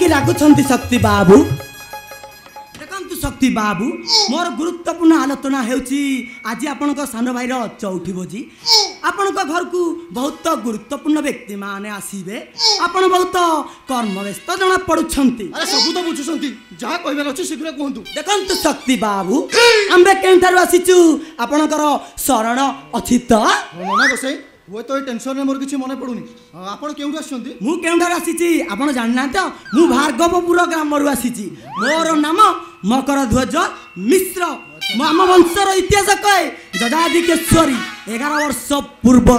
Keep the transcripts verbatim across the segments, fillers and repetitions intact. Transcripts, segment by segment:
रागुंट शक्ति बाबू देखु शक्ति बाबू मोर गुरुत्वपूर्ण आलोचना होची आज आपण सान भाईर चौठी भोजी आपण घर को बहुत गुरुत्वपूर्ण व्यक्ति माने आसीबे आपण बहुत कर्म व्यस्त जना पड़ुछंती अरे सब तो बुझुछंती जहा कहबे अछि शीघ्र कहंतु देखंतु शक्ति बाबू आम्बे केनठारु आसीचु आपणकर शरण अछि त मना गोसाई वो तो टेंशन में मोर किछि मने पडुनी आपण केउठ आछंती मु केउठार आसीची आपण जानना त मु भार्गवपुर ग्राम रु आसीची मोर नाम मकर ध्वज मिश्र मामा वंशर इतिहास कहे जजादिकेश्वरी एगार वर्ष पूर्व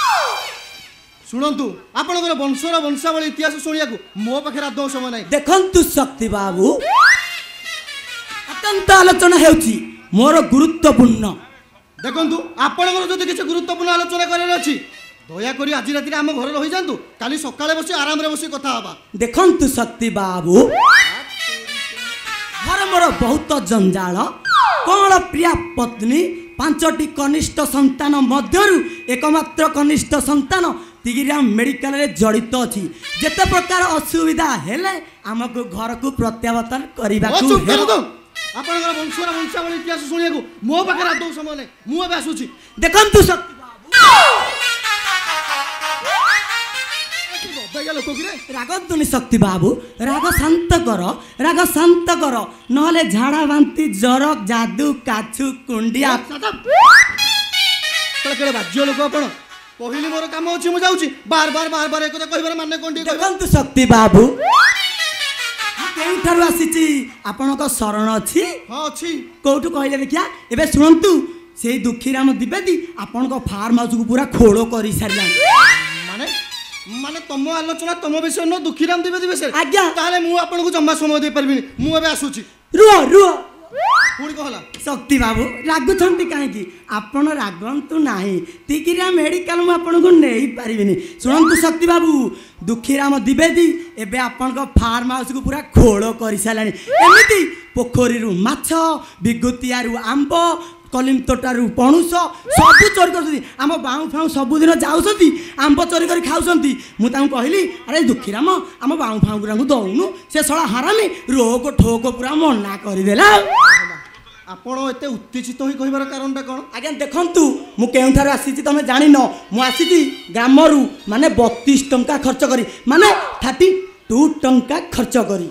शुणु आपणकर वंशर वंशावली इतिहास शुणिया मो पाखे आदौ समय ना देखंतु शक्ति बाबू अत्यंत आलोचना हेउची मोर गुरुत्वपूर्ण देखंतु आपणकर जदि किछ गुरुत्वपूर्ण आलोचना करे अछि दया करी आज राति आम घर रही जातु काली सकाळे बसी आराम रे बसी कथा हबा देखंतु शक्ति बाबू घर मोर बहुत जंजाल कौन प्रिया पत्नी पांचटी कनिष्ठ संतान मध्यरु एकमात्र कनिष्ठ संतान तिगिरा मेडिकल रे जड़ित अछि जेते प्रकार असुविधा हेले हमको घर को प्रत्यावर्तन करिबा को हेलो आपनकर वंशर वंशावली इतिहास सुनिया को मो पाखरा दो समय नै मु अब आसुची देखंतु शक्ति बाबू रागंतुनी शक्ति बाबू राग शांत कर राग शांत कर नहले झाड़ा बांती जर जादू काछु कुंडिया केड़े बाज्य लोक आपण कहली मोर काम अछि मु जाउची बार बार बार बार एकदा कहबार माने कोंडी देखंतु शक्ति बाबू केउठारु आसीची आपनक शरण अछि हां अछि कोउठु कहले देखिया एबे सुनंतु सेई दुखीराम द्विवेदी आपनक फार्म हाउस को पूरा खोलो करि सारला माने माने तुम आलोचना तुम विषय न दुखीराम द्विवेदी विषय आज्ञा ताले मु आपन को जम्मा समय दे परबिनी मु एबे आसुची रुओ रुओ पुणी कहला शक्ति बाबू रागुछंती काहे की आपण रागंतु नाही तिकिरा मेडिकल मु आपन को नेई पारिबिनी सुनंतु शक्ति बाबू दुखीराम द्विवेदी एबे आपन को फार्म हाउस को पूरा खोलो करि सालानी एमिति पोखरी रु माछ बिगुतिया रु आंबो कलिम तोटारू पणुस सब चोरी कर आम बाऊ फाऊ सबुदिन जाऊँगी आंब चोरी कर खाऊँगी मुझे कहली अरे दुखीराम आम बाऊ फाऊ गुरा दौनु से सला हारामी रोक ठोक पूरा मना करदेला आपण एते उत्तेजित होई कहबार कारणटा कोन आज्ञा देखंतु मु केउठार आसीची तमे जानि न मु आसीची ग्रामरू माने बत्तीस टंका खर्च करी माने बत्तीस टंका खर्च करी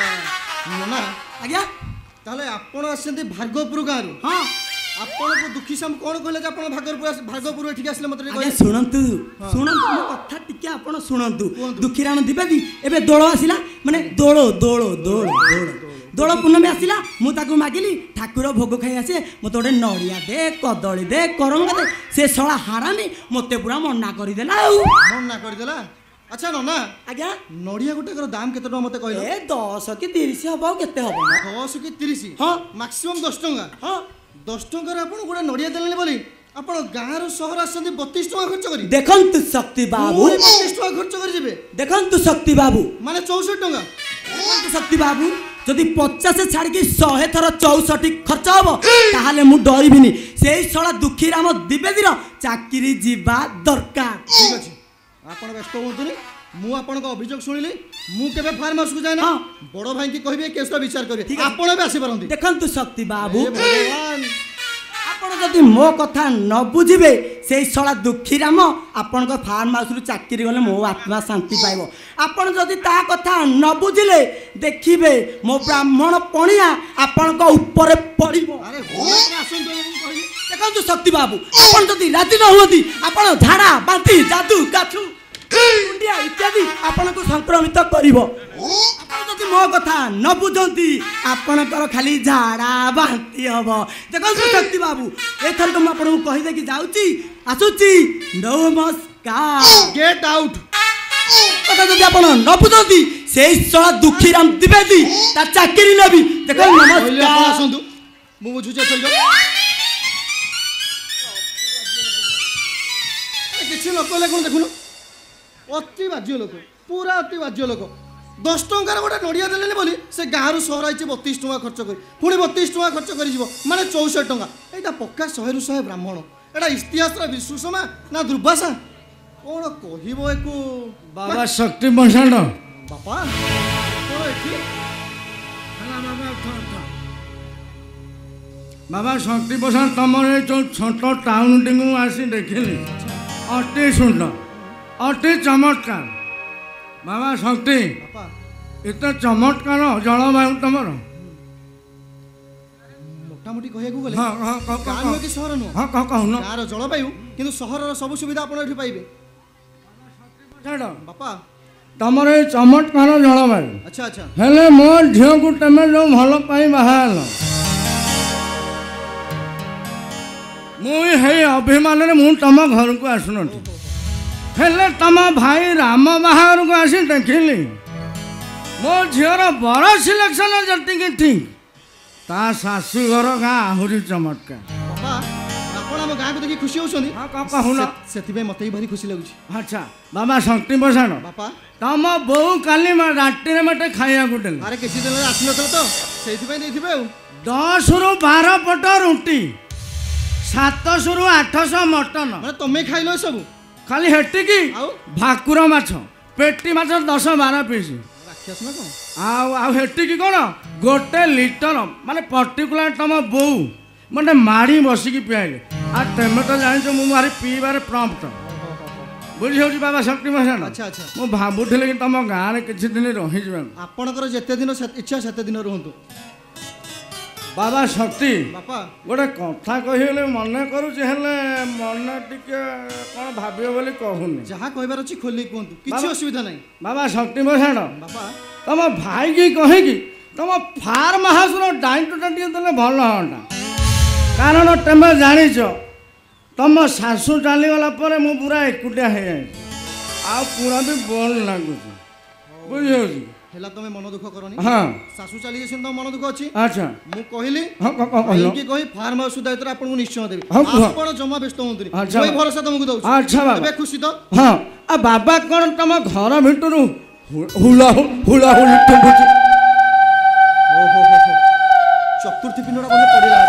ना आज्ञा ताले आपण आसेंती भार्गवपुर गारू हां आपण को दुखी सम कोन कहले जे आपण भार्गवपुर भार्गवपुर एठी आसले मते कहले सुनंतु सुनंतु मो कथा टिके आपण सुनंतु दुखीराम द्विवेदी एबे दोळ आसिला माने दोळ दोळ दोळ दोळ दोळ पूनमे आसिला मु ताकू मागिली ठाकुर भोग खाई आसे मते ओडे नडिया दे कदळी दे करंगा दे से सळा हारामी मते पूरा मना करि देला मना करि देला अच्छा नना आज्ञा नडिया गोटे कर दाम केते टका मते कहले ए दस कि तीस हबो केते हबो दस कि तीस हां मैक्सिमम दस टका हां दस टका रे आपण गोटे नडिया देले बोली आपण गाँव सहर आसते बत्तीस टका खर्च करी देखंतु शक्ति बाबू बत्तीस टका खर्च कर जेबे देखंतु शक्ति बाबू माने चौसठ टका देखंतु शक्ति बाबू जदि पचास छाड़ की सौ थर चौसठ खर्च हम ताहले मु डरबिनी से सला दुखीराम द्विवेदी चाकरी जीवा दरकार ठीक अछि आपण व्यस्त होतुनी मु आपण को अभियोग सुनिली मु केबे फार्म हाउस को जाय ना बड़ भाई की कहबे केसरा विचार करे आपण बे आसी परंती देखंतु शक्ति बाबू भगवान आपण जदि मो कथा न बुझिबे से सला दुखीराम आपण को फार्म हाउस रु चाकरी गले मो आत्मा शांति पाइबो आपण जदि ता कथा न बुझिले देखिबे मो ब्राह्मण पणिया आपण को ऊपर पड़िबो अरे होना आसन तो कहली देखंतु शक्ति बाबू आपण जदि राति न होती आपण झाड़ा बांती जादू काछु कुंडिया इत्यादि आपण को संक्रमित करिवो आपण जदि मो कथा न बुझंती आपणकर खाली झाड़ा बांती हबो देखंतु शक्ति बाबू एथर हम आपण को कहि दे कि जाउची आसुची नमस्कार गेट आउट कथा जदि आपण न बुझंती सेई सळा दुखीराम द्विवेदी ता चाकरी नबी देखो नमस्कार आसंतु मु बुझु चल जा किछि लोक ले कोन देखुनु अति बाज्य लोक पूरा अति बाज्य लोक दस टंकार गोटे नड़िया देले बोली से गाँव सहर आई बत्तीस टका खर्च कर पुणी बत्तीस टका खर्च कर माने चौसठ टका यहाँ पक्का शहे रु शहे ब्राह्मण एटा इतिहास विश्वसमा ना दुर्भाषा कौन कह बाबा शक्ति मशाण बापा कौन ଏଠି बाबा शक्ति प्रसाद तुम जो छोट टाउन टी आसी देखिली अति सुंदर अति चमत्कार बाबा शक्ति बापा एत चमत्कार जलवायु तुम मोटामोटी कहू गले हाँ हाँ कह गाँ नुह कि सहर नुह हाँ कह कहून गाँव जलवायु किंतु सहर सब सुविधा आप पाइबे बापा तुम ये चमत्कार जलवायु अच्छा अच्छा हेले मो झील को तुम जो भल पाई बाहर मुझे अभिमान मु तुम घर को आसुन हेले तुम भाई राम बाहर को आसी देखिली मो झीर बर सिलेक्शन जतिक ठीक ता शाशुघर गाँ आहरी चमत्कार बापा आपण आम गाँ को देखिए खुशी होउछनी हाँ कह कहून सेति मत भारी खुशी लगुଛି अच्छा बाबा शक्ति प्रसाद बापा तुम बहु काली राति मत खाया देले अरे किसी दिन आसी नथल तो सेति देथिबे दस रु बार पट रुटी सातश रु आठश मटन माने तमे खाइलो सब खाली हेटिकी आउ भाकुर माछ पेटी माछ दस बार पीस राक्षस ना कोन आउ आउ हेटिकी कोन गोटे लिटर माने पर्टिकुलर तुम बोऊ माने माड़ी बसिकी पियाइले आ तेमे तो जानिछ मु मारी पीबार प्रॉम्प्ट बुझी होची बाबा शक्ति प्रसाद अच्छा अच्छा मु भाबुथिले कि तुम गाँ रे किछि दिन रहि जबे आपणकर जेते दिन इच्छा सेते दिन रहंतु बाबा शक्ति बापा गोटे कथा कहले मन करूचे हेले मन टिके कौन भाबियो बोली कहूनी जहाँ कहबार अछि खोली कहंतु किछि असुविधा नहीं बाबा शक्ति प्रसाद बापा तुम भाई की कहेगी तुम फार्म हाउस रो दायित्वटा टिके देले भल हंटा कारण तुम जानिछ तुम शाशु चलीगला पर मु पूरा एकुटिया हो जाए आ पूरा भी बोल लगुच बुझी हेला तमे मन दुख करनी हाँ सासू चली गेछन तो मन दुख अछि अच्छा मु कहली हाँ कह कह कि कहि फार्म हाउस दायित्व आपन को निश्चय देबी हाँ, कुह। आपण जमा व्यस्त होंतुनी अच्छा। कोई भरोसा तुमको दउ अच्छा बाबा। एबे खुशी तो हाँ आ बाबा कौन तुम घर भितर हुला हुला हुली टुकुची ओ हो हो हो चतुर्थी पिंडरा बोले पड़िला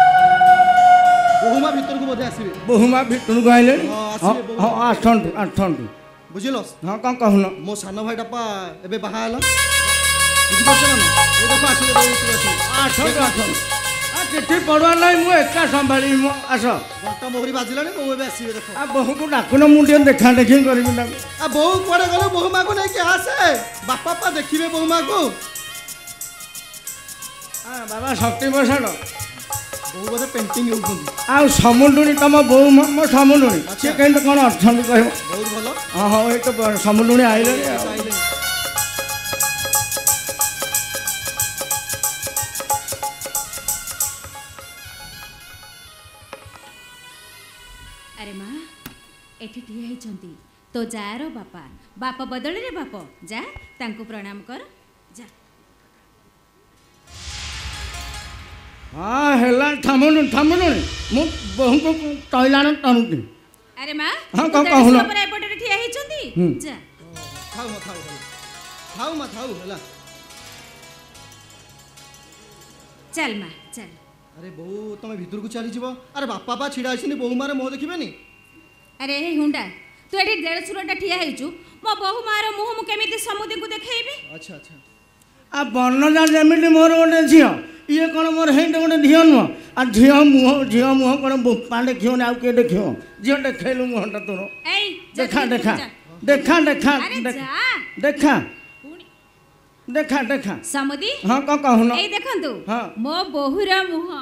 बहुमा भीतर को बोधे आसीबे बहुमा भितर को आइले हाँ, हाँ आसिबे, हाँ आठंटू आठंटू बुझिलो हाँ कौन कहून मो सान भाईटा पा एबे बाहा हला बुझि पाछ ना ए देखो आसीले दउ अछि आठंटू आठंटू आ चिट्ठी पढ़वा नहीं मु एका संभाली मु आस घंटा मोहरी बाजिलानी बहु एबे आसीबे देखो आ बहु को डाकुन मुंडिया देखा देखी करबी ना आ बहु कुआडे गलो बहु मा को नै के आसे बापा पा देखिबे बहु मा को हाँ बाबा शक्ति प्रसाद बहु बोधे पेंटिंग होउछन आ समुंडुनी तुम बहु मो समुंडुनी से कहीं कौन अच्छा कह बहुत भलो हाँ हाँ ये तो समुंडुनी आइले आइले अरे माँ एठी ठिया होइछंती तो जार बापा बापा बदल रे बाप जा तांको प्रणाम कर जा हाँ हेला थामुनु थामुनुनी मु बहु को टैलान तनुती अरे माँ हाँ, कह- कहून। पर एपटे ठिया होइछंती हम्म। जा थाउ मा थाउ थाउ मा थाउ हला चल माँ चल अरे बहु तमे भीतर को चली जीवो अरे बापा पा छिडा आछनी बहु मारे मोह देखिबेनी अरे हे हुंडा तू एठी देड़सुरटा ठिया होइछु मो बहु मार मुह मु केमिति समुदी को देखेइबी अच्छा अच्छा आ वर्णजा जमिटी मोर गोटे झील ये कौन मोर हेट गोटे झील नुह आ झील मुह झील मुह कौन बोपा देखियो ना किए देखियो झील देखैलु मुहटा तोर एई जा देखा भीतर देखा जा। देखा देखा अरे देख- जा देखा पुणी देखा देखा समुदी हाँ कौन कहून एई देखंतु हाँ। मो बहुर मुह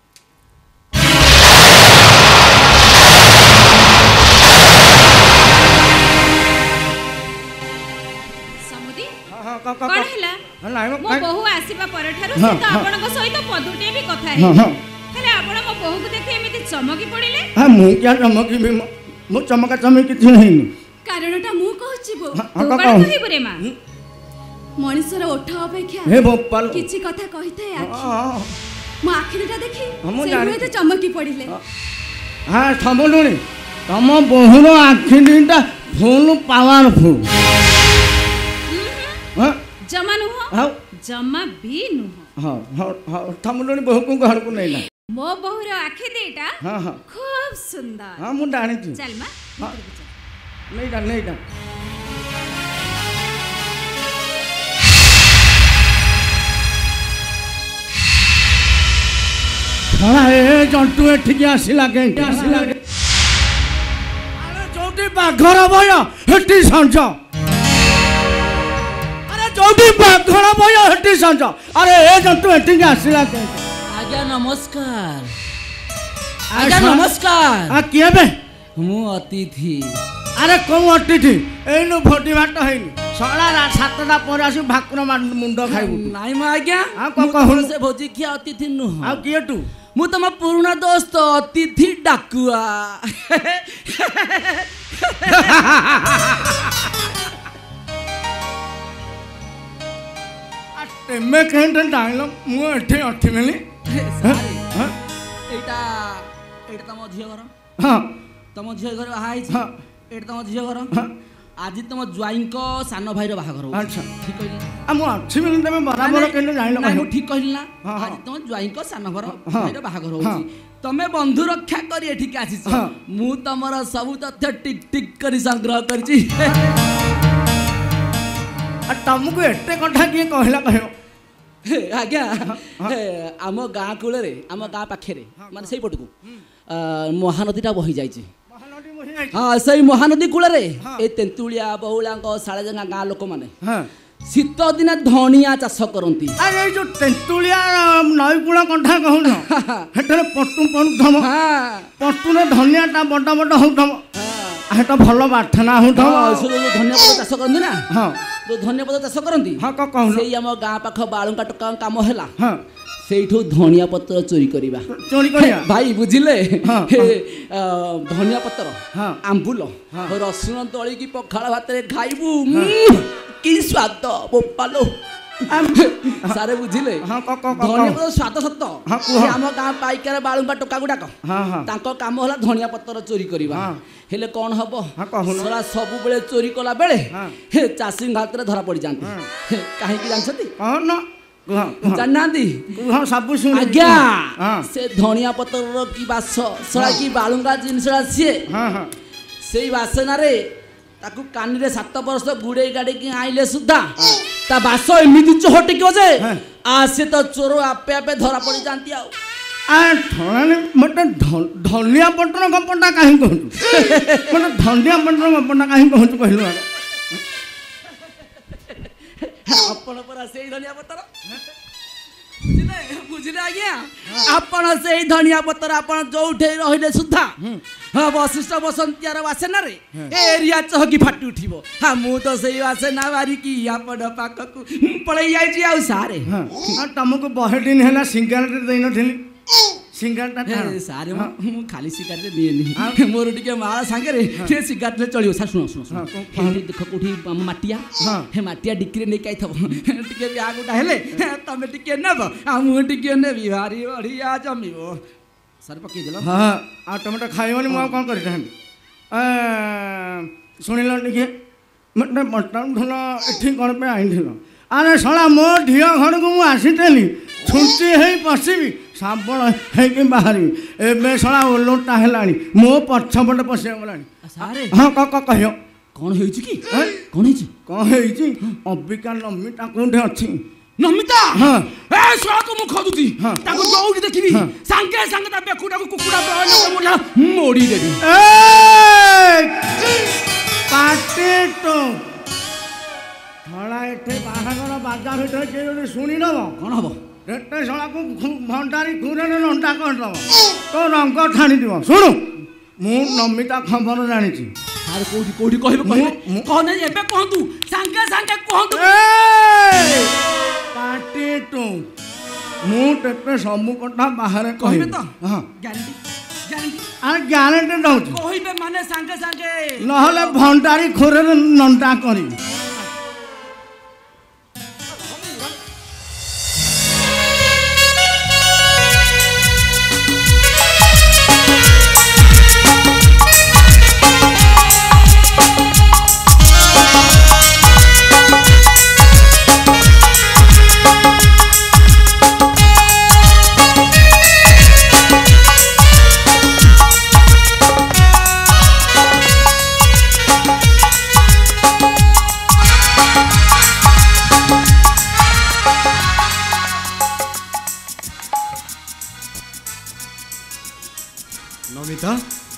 समुदी हाँ हाँ कौन कौन हैला नाइ मो बहु आसीबा परठारु हाँ, से तो हाँ। आपनक सहित पदुटे भी कथा हाँ है हाँ हेले आपण मो बहु को देखि एमिति चमकी पड़िले हाँ मु क्या चमकी मु चमका चमकी किछि नहीं कारणटा मु कहछि बो हाँ, हाँ, तू कह- कण कह। कहिबो रे मा मଣିଷର ओठ अपेक्षा हे भोपाल କିଛି କଥା କହିଥାଏ ଆଖି हाँ ମୋ ଆଖି ଦୁଇଟା ଦେଖି ହଁ, ମୁଁ ସେ ଜାଣିଛି। ହୁଏତ ଚମକି ପଡ଼ିଲେ हाँ थमुलुनी तम बहुर आखि दुईटा फुल पावरफुल हाँ जमा नुह हाँ जमा भी नुह हाँ हाँ हाँ थमुलुनी बहु को घर को नहीं ମୋ ବୋହୁର ଆଖି ଦିଟା हाँ हाँ ଖୁବ୍ ସୁନ୍ଦର हाँ ମୁଁ ଜାଣିଛି ଚାଲ ମା हाँ। ଭିତରକୁ ଚାଲ। नहीं डा नहीं डा ଜନ୍ତୁ ଏଠିକି ଆସିଲା କେମିତି ଆସିଲା ଆରେ ଯୋଉଠି ବାଘର ଭୟ ହେଠି ସଞ୍ଜ ଆରେ ଯୋଉଠି ବାଘର ଭୟ ହେଠି ସଞ୍ଜ ଆରେ ଏ ଜନ୍ତୁ ଏଠିକି ଆସିଲା କେମିତି ଆଜ୍ଞା ନମସ୍କାର ଆଜ୍ଞା ନମସ୍କାର ଆ କିଏ ବେ ମୁଁ ଅତିଥି ଆରେ କୋଉ ଅତିଥି ଏଇନୁ ଭୋଟି ଭାଟ ହେଇନି ସଳା ସାତଟା ପରେ ଆସି ଭାକୁର ମୁଣ୍ଡ ଖାଇବୁ ନାଇଁ ମୁଁ ଆଜ୍ଞା ଆଉ କଣ ମୁଁ କହୁନୁ? ସେ ଭୋଜି ଖିଆ ଅତିଥି ନୁହଁ ଆଉ କିଏ ତୁ ମୁଁ ତମ ପୁରୁଣା ଦୋସ୍ତ ଅତିଥି ଡାକୁଆ ତେମେ କେମିତି ଜାଣିଲ ମୁଁ ଏଠି ଅଛି ବୋଲି ଏଇଟା ଏଇଟା ତମ ଝିଅ ଘର ହଁ ତମ ଝିଅ ଘର ବାହା ହେଇଛି ହଁ। ଏଇଟା ତମ ଝିଅ ଘର ହଁ। ଆଜି ତମ ଜ୍ୱାଇଁଙ୍କ ସାନ ଭାଇର ବାହାଘର ହଉଛି। ଆଚ୍ଛା। ଠିକ କହିଲି ନା? ଆଉ ମୁଁ ଅଛି ବୋଲି ତମେ ବରାବର କେମିତି ଜାଣିଲ ନାଇଁ, ମୁଁ କହିବ? ଠିକ କହିଲି ନା ହଁ, ହଁ। ଆଜି ତମ ଜ୍ୱାଇଁଙ୍କ ସାନ ଘର ହଁ। ଭାଇର ବାହାଘର ହଁ। ହଉଛି ତମେ ବନ୍ଧୁ ରକ୍ଷା କରି ଏଠିକି ଆସିଛ ହଁ। ମୁଁ ତମର ସବୁ ତଥ୍ୟ ଟିକ ଟିକ କରି ସଂଗ୍ରହ କରିଛି ଆଉ ତମକୁ ଏତେ କଥା କିଏ କହିଲା କହିବ ଆଜ୍ଞା ହେ, ଆମ ଗାଁ କୂଳରେ ଆମ ଗାଁ ପାଖରେ ମାନେ ସେଇପଟକୁ ଆ, ମହାନଦୀଟା ବହି ଯାଇଛି ମହାନଦୀ ବହି ଯାଇଛି। ହଁ ସେଇ ମହାନଦୀ କୂଳରେ ହଁ। ଏଇ ତେନ୍ତୁଳିଆ ବହୁଳାଙ୍କ ଶାଳଜଙ୍ଗା ଗାଁ ଲୋକମାନେ ହଁ ଶୀତ ଦିନେ ଧଣିଆ ଚାଷ କରନ୍ତି ଆରେ ଏଇ ଯୋଉ ତେନ୍ତୁଳିଆ ନଈକୂଳ କଣ୍ଠା କହୁନ ସେଠାରେ ପଟୁ ପଡୁଥବ ହଁ ପଟୁରେ ଧନିଆଟା ବଡ ବଡ ହଉଥବ ହଁ ସେଟା ଭଲ ବାଠନା ହଉଥବ ହଁ, ସେ ଯୋଉ ଧନିଆ ପତ୍ର ଚାଷ କରନ୍ତି ନା ହଁ ଯୋଉ ଧନିଆ ପତ୍ର ଚାଷ କରନ୍ତି ହଁ କଣ କହୁନ ସେଇ ଆମ ଗାଁ ପାଖ ବାଳୁଙ୍କା ଟୋକା କାମ ହେଲା ହଁ ସେଇଠୁ ଧନିଆ ପତ୍ର ଚୋରି କରିବା ଚୋରି କରିବା ଭାଇ ବୁଝିଲେ ହଁ, ହେ, ଆ, ଧନିଆ ପତ୍ର ହଁ। ଆମ୍ବୁଲ ହଁ। ରସୁଣ ଦଳିକି ପଖାଳ ଭାତରେ ଖାଇବୁ ଉମ୍, କି ସ୍ୱାଦ ବୋପାଲୋ ସାରେ ବୁଝିଲେ ହଁ, କ- କ- କ- ଧନିଆ କ- ପତ୍ର ସ୍ୱାଦ ସତ ହଁ, କୁହ। ସେ ଆମ ଗାଁ ପାଇକାର ବାଳୁଙ୍କା ଟୋକା ଗୁଡାକ ହଁ, ହଁ। ତାଙ୍କ କାମ ହେଲା ଧନିଆ ପତ୍ର ଚୋରି କରିବା ହଁ। ହେଲେ କଣ ହବ ହଁ, କହୁନ। ଶଳା ସବୁବେଳେ ଚୋରି କଲା ବେଳେ ହଁ। ହେ ଚାଷୀଙ୍କ ହାତରେ ଧରା ପଡିଯାନ୍ତି ହଁ। ହେ, କାହିଁକି ଜାଣିଛନ୍ତି କହୁନ କୁହ କୁହ ଜାଣିନାହାନ୍ତି କୁହ ସବୁ ଶୁଣି ଆଜ୍ଞା ହଁ ସେ ଧନିଆ ପତ୍ରର କି ବାସ ଶଳା କି ବାଳୁଙ୍ଗା ଜିନିଷଟା ସିଏ ହଁ ହଁ ସେଇ ବାସନାରେ ତାକୁ କାନିରେ ସାତ ବର୍ଷ ଗୁଡେଇ ଗାଡିକି ଆଇଲେ ସୁଦ୍ଧା ତା ବାସ ଏମିତି ଚହଟିକି ଯେ ହଁ। ଆ ସେ ତ ଚୋର ଆପେ ଆପେ ଧରା ପଡିଯାନ୍ତି ଆଉ ଆ ଥଳାଣି ମୋତେ ଧ- ଧନିଆ ପତ୍ର ଗପଟା କାହିଁ କହୁଛୁ ମୋତେ ଧନିଆ ପତ୍ର ଗପଟା କାହିଁ କହୁଛୁ କହିଲୁ ଆଗ ଆପଣ ପରା ସେଇ ଧନିଆ ପତ୍ର ବୁଝିଲେ ବୁଝିଲେ ଆଜ୍ଞା ଆପଣ ସେଇ ଧନିଆ ପତ୍ର ଆପଣ ଯୋଉଠି ରହିଲେ ସୁଦ୍ଧା ହଁ ବଶିଷ୍ଠ ବସନ୍ତିଆର ବାସେନାରେ ଏରିଆ ଚହକି ଫାଟି ଉଠିବ ହଁ ମୁଁ ତ ସେଇ ବାସେନା ମାରିକି ଆପଣ ପାଖକୁ ପଳେଇ ଯାଇଛି ଆଉ ସାରେ ହଁ ଆଉ ତମକୁ ବହେ ଦିନ ହେଲା ସିଙ୍ଗାରଟେ ଦେଇନଥିଲି ସିଙ୍ଗାରଟା ହେ, ଟାଣ। ସାରେ ହଁ। ମୁଁ ମୁଁ ଖାଲି ସିଗାରେଟ ନିଏନି ଆଉ? ମୋର ଟିକେ ମାଳ ସାଙ୍ଗରେ ଟିକେ ସିଗାରେଟ ଚଳିବ ସାର୍ ଶୁଣ ଶୁଣ ଶୁଣ ହଁ, କଣ- ହେଠି ଦେଖ କୋଉଠି ଆମ ମାଟିଆ ହଁ। ହେ ମାଟିଆ ଡିକିରେ ନେଇକି ଆଇଥବ ଟିକେ ବ୍ୟାଗଟା ହେଲେ ତମେ ଟିକେ ନେବ ଆଉ ମୁଁ ଟିକେ ନେବି ଭାରି ବଢିଆ ଜମିବ ସାର୍ ପକେଇଦେଲ ହଁ ଆଉ ତମେ ତ ଖାଇବନି ମୁଁ ଆଉ କ'ଣ କରିଥାନ୍ତି ଏ, ଶୁଣିଲ ଟିକେ ମୋତେ ପଚାରୁଥିଲ ଏଠି କ'ଣ ପାଇଁ ଆଣିଥିଲ ଆରେ ଶଳା ମୋ ଝିଅ ଘରକୁ ମୁଁ ଆସିଥିଲି ଛୁଞ୍ଚି ହେଇ ପଶିବି ସାବଳ ହେଇକି ବାହାରିବି ଏବେ ଶଳା ଓଲଟା ହେଲାଣି ମୋ ପଛପଟେ ପଶିବାକୁ ଗଲାଣି ସାରେ ହଁ କ କ କହିବ କଣ ହେଇଛି କି ଏ? କଣ ହେଇଛି କ'ଣ ହେଇଛି ଅବିକା ନମିତା କୋଉଠି ଅଛି ନମିତା ହଁ। ଏ ଶଳାକୁ ମୁଁ ଖୋଜୁଛି ହଁ। ତାକୁ ଯୋଉଠି ଦେଖିବି ହଁ। ସାଙ୍ଗେ ସାଙ୍ଗେ ତା ବେକୁଟାକୁ କୁକୁଡ଼ା ମୋଡ଼ି ଦେବି ପାଟି ତୁ ଧଳା ଏଠି ବାହାଘର ବାଜା ଭିତରେ କିଏ ଯଦି ଶୁଣିଦବ କଣ ହବ ଏତେ ଶଳାକୁ ଭଣ୍ଡାରୀ ଘୁରରେ ଲଣ୍ଡା କରିଦବ ତୋ ରଙ୍ଗ ଛାଣିଦିବ ଶୁଣୁ ମୁଁ ନମିତା ଖବର ଜାଣିଛି ସାର୍ କୋଉଠି କୋଉଠି କହିବେ କହିବେ ମୁଁ- କହ ନାଇଁ ଏବେ କୁହନ୍ତୁ ସାଙ୍ଗେ ସାଙ୍ଗେ କୁହନ୍ତୁ ଏଇ! ପାଟି ତୁ ମୁଁ ତେତେ ସବୁ କଥା ବାହାରେ କହିବେ କହିବି ତ ହଁ ଗ୍ୟାରେଣ୍ଟି ଗ୍ୟାରେଣ୍ଟି ଆଉ ଗ୍ୟାରେଣ୍ଟି ଦଉଛି କହିବେ ମାନେ ସାଙ୍ଗେ ସାଙ୍ଗେ ନହେଲେ ଭଣ୍ଡାରୀ ଘୁରରେ ଲଣ୍ଡା କରିବି नमिता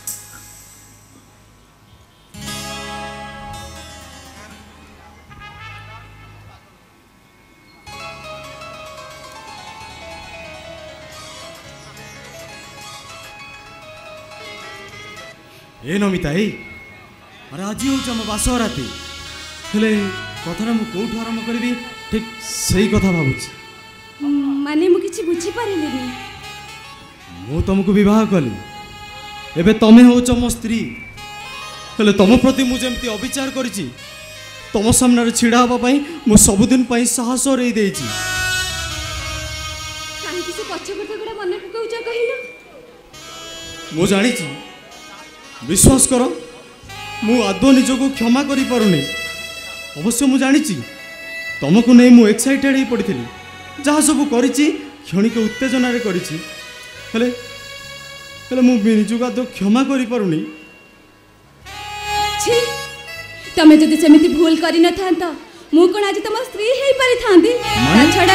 ए नमिता ए अरे आज हूँ आम बास राति हेले कथा मु कौटू आरंभ करी ठीक सही कथा भावुची माने मु किछि बुझी पारिलिनी मु तुमको विवाह कली एबे तमे होच मो स्त्री हेले तुम प्रति मु जेमती अविचार करिछि तुम सामने छिड़ा हबा पई मु सबुदिन पई साहस रे देछि काहे किछि पछ पछ गुडा मन पकौचा कहिलो मु जानिछि विश्वास कर मु आदो निजको क्षमा करि पारुनी अवश्य मु जानिछि तुमको नहीं मु एक्साइटेड ही पड़ी जहाँ सब करिछि क्षणिक उत्तेजना रे करिछि हेले हेले मु निजको आदो क्षमा करि पारुनी छी तमे जदि सेमिति भूल करि न थांत मु कोन आज तम स्त्री हेई पारि थांदी ता छडा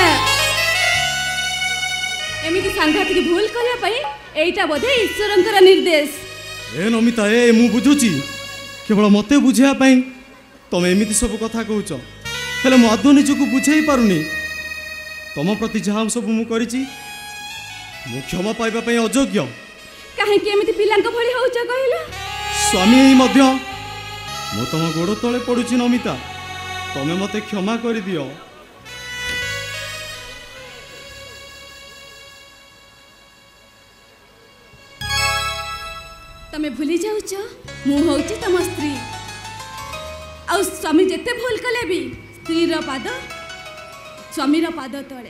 एमिति सांघातिक भूल करिया पई एइटा बोधे ईश्वरंकर निर्देश ए नमिता ए मु बुझुची केवल मते बुझिया पई तमे एमिति सब कथा कहउछ हेले मु आदो निजको बुझेई पारुनी तम प्रति जहाँ सब मु करिछि मु क्षमा पाइबा पई अयोग्य काहे कि एमिति पिलांक भଳି होउछ कहिलो स्वामी एई मध्य मु तम गोड़ तले पडुछि नमिता तमे मते क्षमा करि दियो तमे भूली जाउछ मु होउछि तम स्त्री आ स्वामी जेते भूल कले भी स्त्री रो पाद स्वामी रो पाद तळे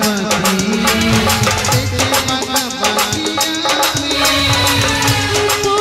चक्रों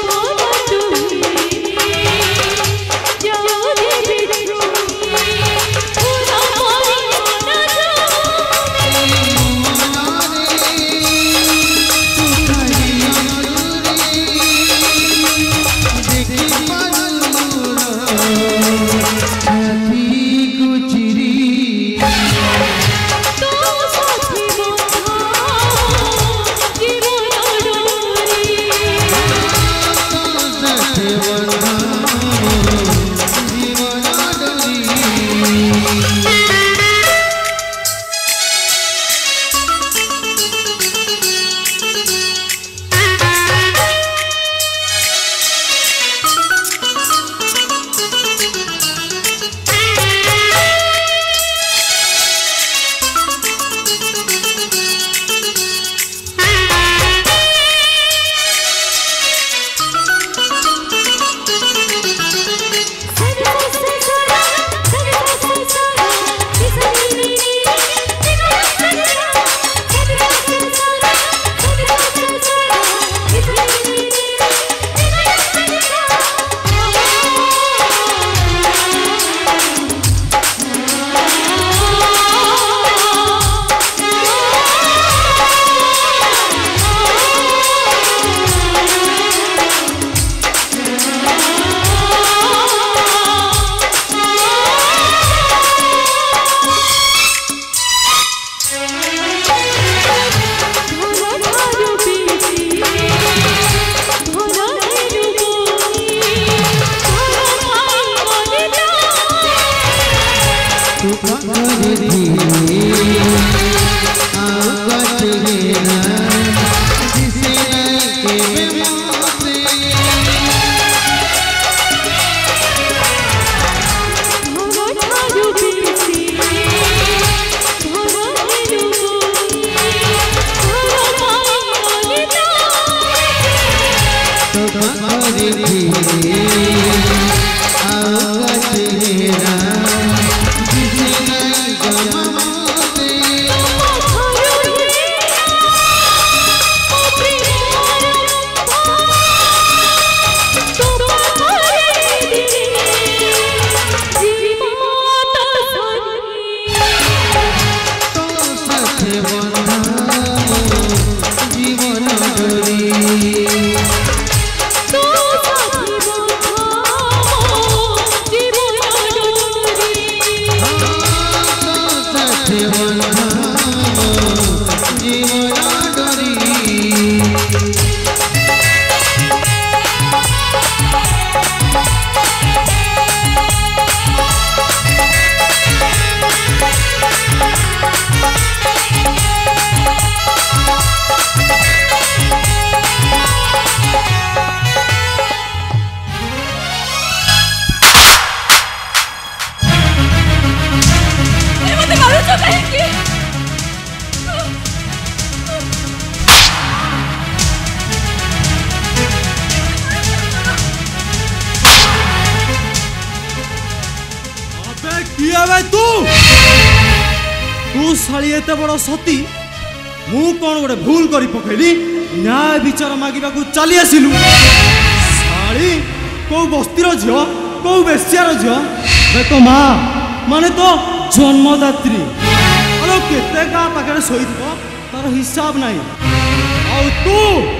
एते बड़ सती मु कौन गोटे भूल करी पकैली न्याय विचार मागिबा को चली आसिलु साली को बस्तीर झियो को बेस्यार झियो देख माँ माने तो जन्मदात्री अरे केते का पाखे शोइथबो तार हिसाब नाही आ तू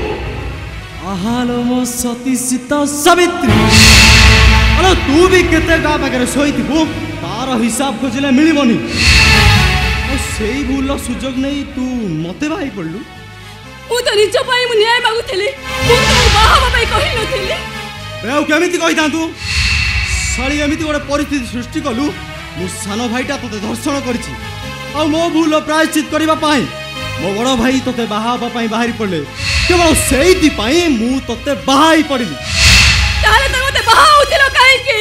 आहालो मो सती सीता सावित्री अरे तू भी केते का पाखे शोइथबो तार हिसाब खोजले मिलिबनी से भूल सुजोग नहीं तू मते भाई पड़लु मु तो निज पाई मु न्याय मागुथली मु तो बाहा पाई कहि नथली बेउ केमिति कहि तांतु साली एमिति गोटे परिस्थिति सृष्टि कलु मु सानो भाईटा तते दर्शन करछि आ मो भूल प्रायश्चित करबा पाई मो बड़ भाई तते बाहा पाई बाहरी पड़ले केवल सेइति पाई मु तते बाहाई पड़ली ताले त मते बाहा होतिलो काहे की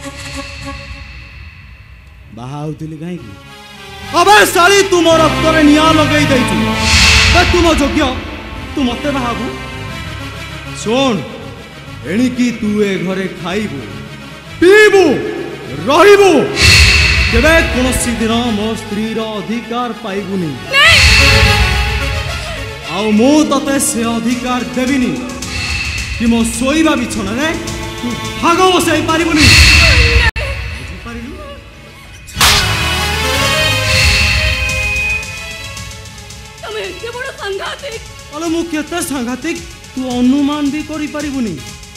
बाहा होतिली काहे की अबे साली तू मोर रक्तरे निया लगई दैछु बे तू मो योग्य तू मते बाहाबू सुन एणिकी तू ए घरे खाइबू पीबू रहिबू केबे कोनोसी दिन मो स्त्री रो अधिकार पाइबुनी आउ मो तते से अधिकार देबिनी कि मो सोइबा बिछना रे तू भागो बसै पारिबुनी अरे मु केते सांघातिक तू अनुमान भी करि परिबुनी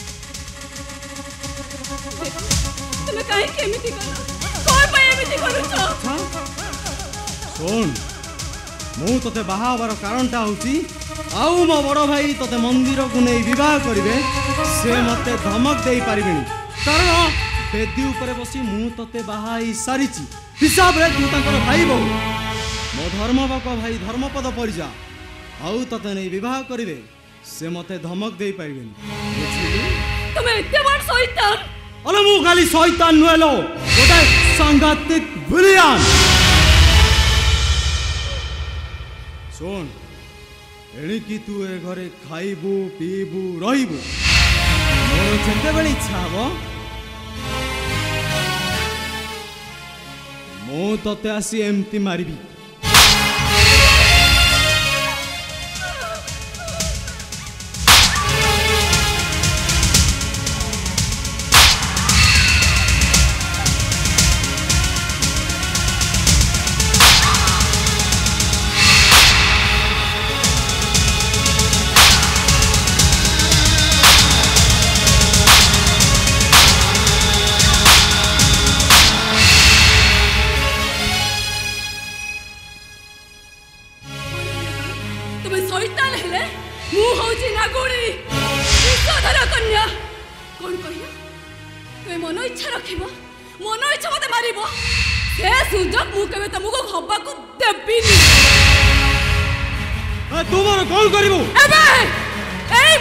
तमे काहे केमिति कर कोइ पय एमिति करूछ सुन मु तते बाहाबार कारणटा होची आउ मो बड़ भाई तते मंदिर को नै विवाह करिवे से मते धमक देई परिबिनी कारण बेदी ऊपर बसी मु तते बाहाई सारिची हिसाब रे तू ताकर भाई बहु मो धर्मबक भाई धर्मपद परिजा आउ तते नै विवाह करिवे से मते धमक देई पाइबेनी तुमे एते बड़ शैतान अरे मु खाली शैतान नुएलो गोटे सांघातिक विलियन सुन एणिकी तू ए घरे खाइबू पीबू रहिबू मोर जेते बेले इच्छा हबो मु तते आसी एमती मारिबी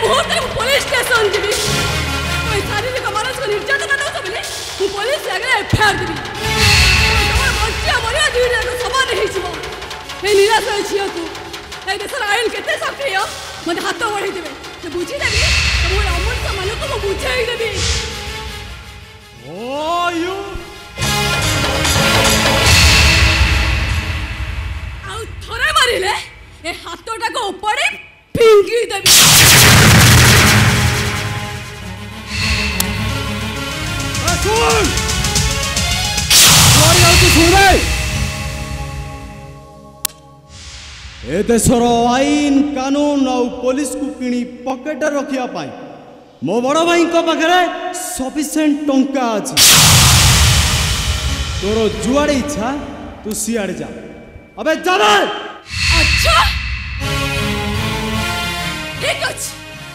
मुहूर्त में पुलिस स्टेशन जीवी कोई शारीरिक मानसिक निर्यातना दौच बोले मु पुलिस आगे एफआईआर देवी तुम बच्चा मरिया दुई समान हो निराश झील को ए देशर आईन केते सक्रिय मत हाथ बढ़ाई देवे तो बुझीदेवी तुम अमूर्त मान को बुझाईदेवी ओ यू आउ थरे मारिले ए हाथटा को ऊपर फिंगी देवी सुन सॉरी आउ तू सुन बे ए देशर आईन कानून आ पुलिस को किणी पकेट रखिया पाई मो बड़ भाई पाखे सफिशिएंट टंका अच्छी तोर जुआड़े इच्छा तू सियाड़े जा अबे चल अच्छा ठीक अछि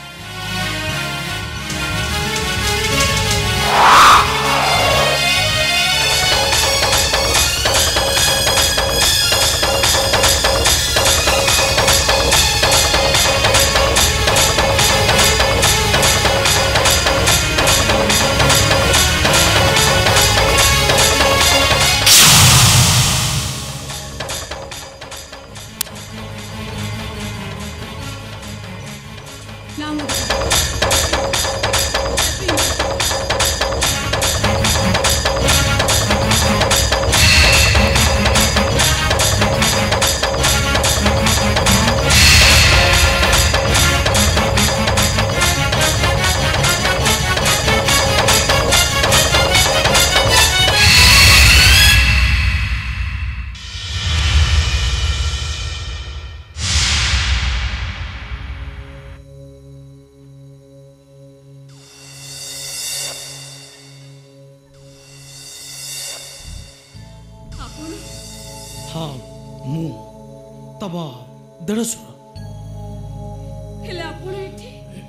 हाँ मु तब देढ़शुर हेले आपण एठी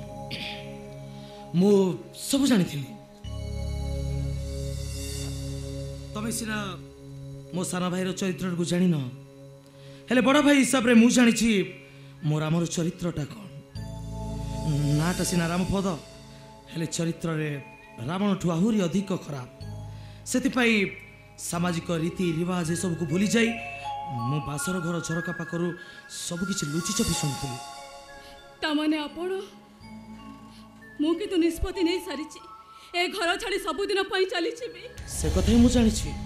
मु सब जानी तमें सीना मो साना भाईर चरित्र को जान हेले बड़ भाई हिसाब रे मु जानी मोर आमर चरित्रटा कौन नाटा सीना रामपद हेले चरित्र रे रावण ठू आहुरी अधिक खराब से सामाजिक रीति रिवाज ये सब को भूली जाई मो बासर घर झरका पाखरु सब किछि लुचि चपी सुनथि तामाने आपण मु कि तो निष्पत्ति नहीं सारिछि ए घर छाड़ी सब दिन पई चली छिबी से कथै मु जानि छि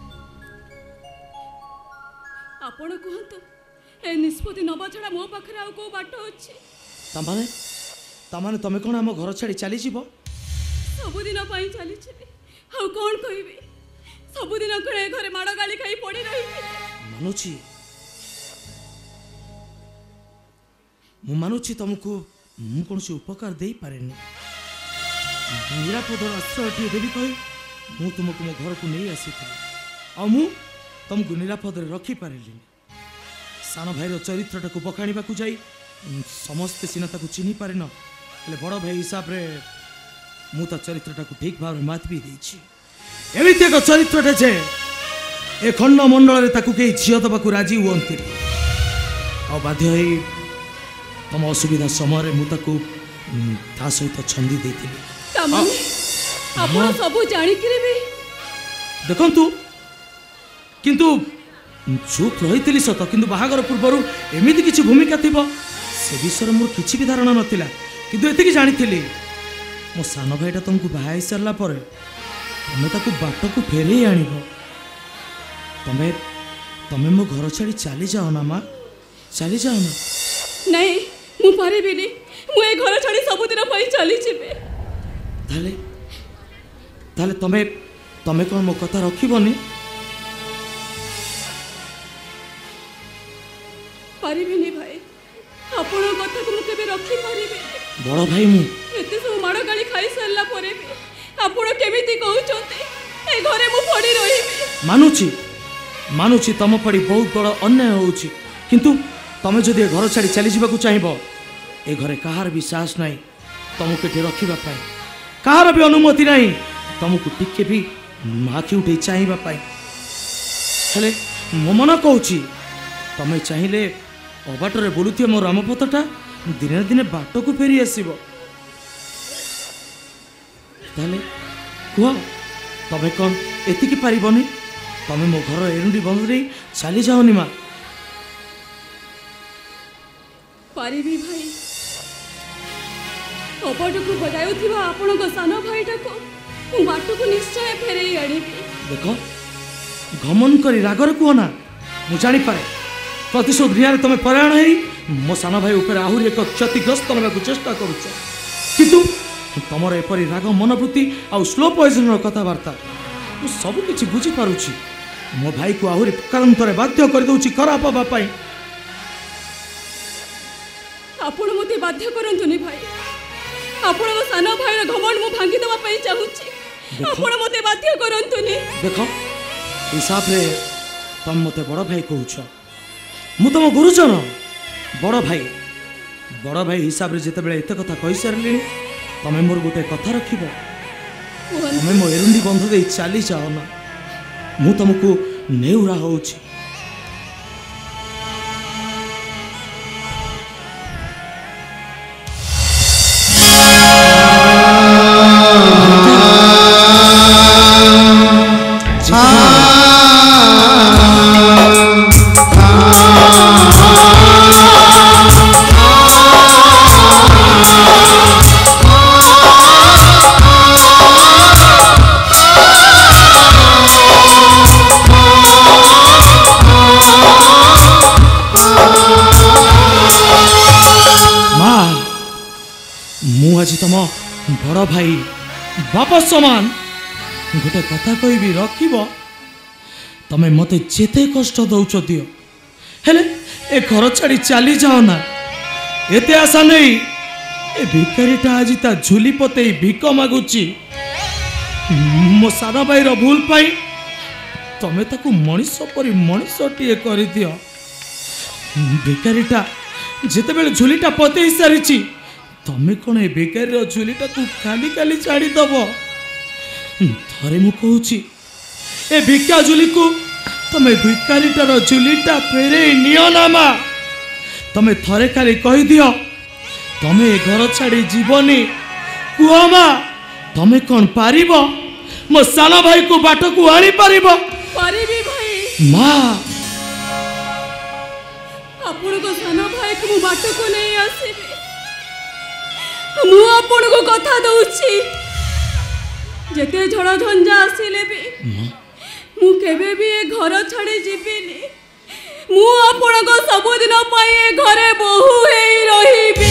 आपण कहंतु ए निष्पत्ति नबा छड़ा मो पाखरे आ को बाट अछि तामाने तामाने तमे कोन हम घर छाड़ी चली जिवो सब दिन पई चली छिबी आ कोन कहिबी सब दिन कोने घरे माड़ गाली खाई पड़ी रही मानुची मु मानुची तुमको मु कौन से उपकार दे पारेनी निरापद आश्रय देवी कही मु तुमको मो घर को नहीं आसी आ मु तुमको निरापद रखी पारे सान भाईर चरित्रटा को बखाणा को जाई समस्ते सीना ताको चिन्ही पारे न हेले बड़ भाई हिसाब रे मु ता चरित्रटा को ठीक भाव मात भी देछि एमिति एक चरित्रटे जे ए खंड मंडल ताकू कई झील दबाक राजी हुअंती आ बाध्य हो तुम असुविधा समय मुझे ता सहित छंदी देखु किंतु चुप रही सत कि बाहागर पूर्वर एमती किसी भूमिका थी से विषय मोर किसी भी धारणा नाला किंतु एति जानी मो सान भाईटा तुमको बाहा सारा पर तुम ताकू बाट को फेरे आण तमें तमें मो घर छाड़ी चली जाओ ना माँ चली जाओ ना नहीं मु पारिबिनी मु ए घर छाड़ी सब दिन पई चली जिबे ताले ताले तमें तमें कोन मो कथा रखिबनी पारिबिनी भाई आपण कथा को मु केबे रखी पारिबे बड़ भाई मु एते सब माड़ गाली खाई सरला परे भी आपण केमिति कहउचोते ए घरे मु पड़ी रहिबे मानुची मानुची तम पड़ी बहुत बड़ अन्याय होउची किंतु तमें जदि घर छाड़ी चली जावाक चाहिए ए घरे कहार विश्वास नहीं तुमको ये रखा कहार भी अनुमति नहीं तुमको टिके भी आखि उठे चाहिए हेले मो मन कहूँ तुम चाहिए अबाटर बोलुए मो रामपथटा दिने दिने बाट को फेरी आसब ताले कुह तमे कौन एतिकी पारिबनी तमे मो घर एरुंडी बंद रे चली जाओनी माँ पारिबी भाई कपट को बजाउथिबा आपणक सान भाईटा को मु बाटू को निश्चय फेरई आनिबी देखो घमन करी रागर कुह ना मु जानी पारे प्रतिशोध नियारे तमे परायण हेई मो सान भाई ऊपर आहुरी एक क्षतिग्रस्त होगा चेष्टा करुच किंतु तमर एपरी राग मनोवृत्ति आउ स्लो पॉइजन कथबार्ता मु सब किछि बुझी पारुछि मो भाई को आहुरी प्रकारांतरे बाध्य कर दउछि खराब हबा पई आपण मते बाध्य करंतुनी भाई आपण को सान भाईर घमंड मु भांगी दवा पई चाहुछि आपण मते बाध्य करंतुनी देखो हिसाब रे तम मते बड़ भाई कहउछ मु तम गुरुजन बड़ भाई बड़ भाई हिसाब रे जेते बेले एते कथा कहि सारली तमे मोर गोटे कथा रखिबो तमे मो एरुंडी बंध दे चली जाओ ना मु तुमको नेउरा होउछि आज तुम बड़ भाई बापा समान गोटे कथा कहबी रखिब तमे मते जेते कष्ट दौच दियो हेले ए घर छाड़ी चली जाओ ना एते आशा नहीं ए भिकारीटा आज ता झुली पते भिक मागुची मो सारा भाई रो भूल पाई तमे ताकू मनीष परी मनीषटीए कर दियो भिकारीटा जेते बेले झुलीटा पते सारी तमे कौन ए बेकारी झुलीटा तू खाली खाली छाड़ी दब थरे मु कहूची ए भिका झुली को तमे भिकारीटार झुलीटा फेरे नियो ना मा तमे थरे खाली कही दियो तमे घर छाड़ी जीवनी कुह मा तमे कौन पारिब मो साना भाई को बाट को आनी पारिब पारिबी भाई मा आपण को साना भाई को बाट को नहीं आसीबी मु आपण को कथा दउची जेते झड़ झंझा आसिले भी मु केबे भी ए घर छाड़ी जीविनी मु आपण को सब दिन पाए ए घरे बहु हेई रहिबी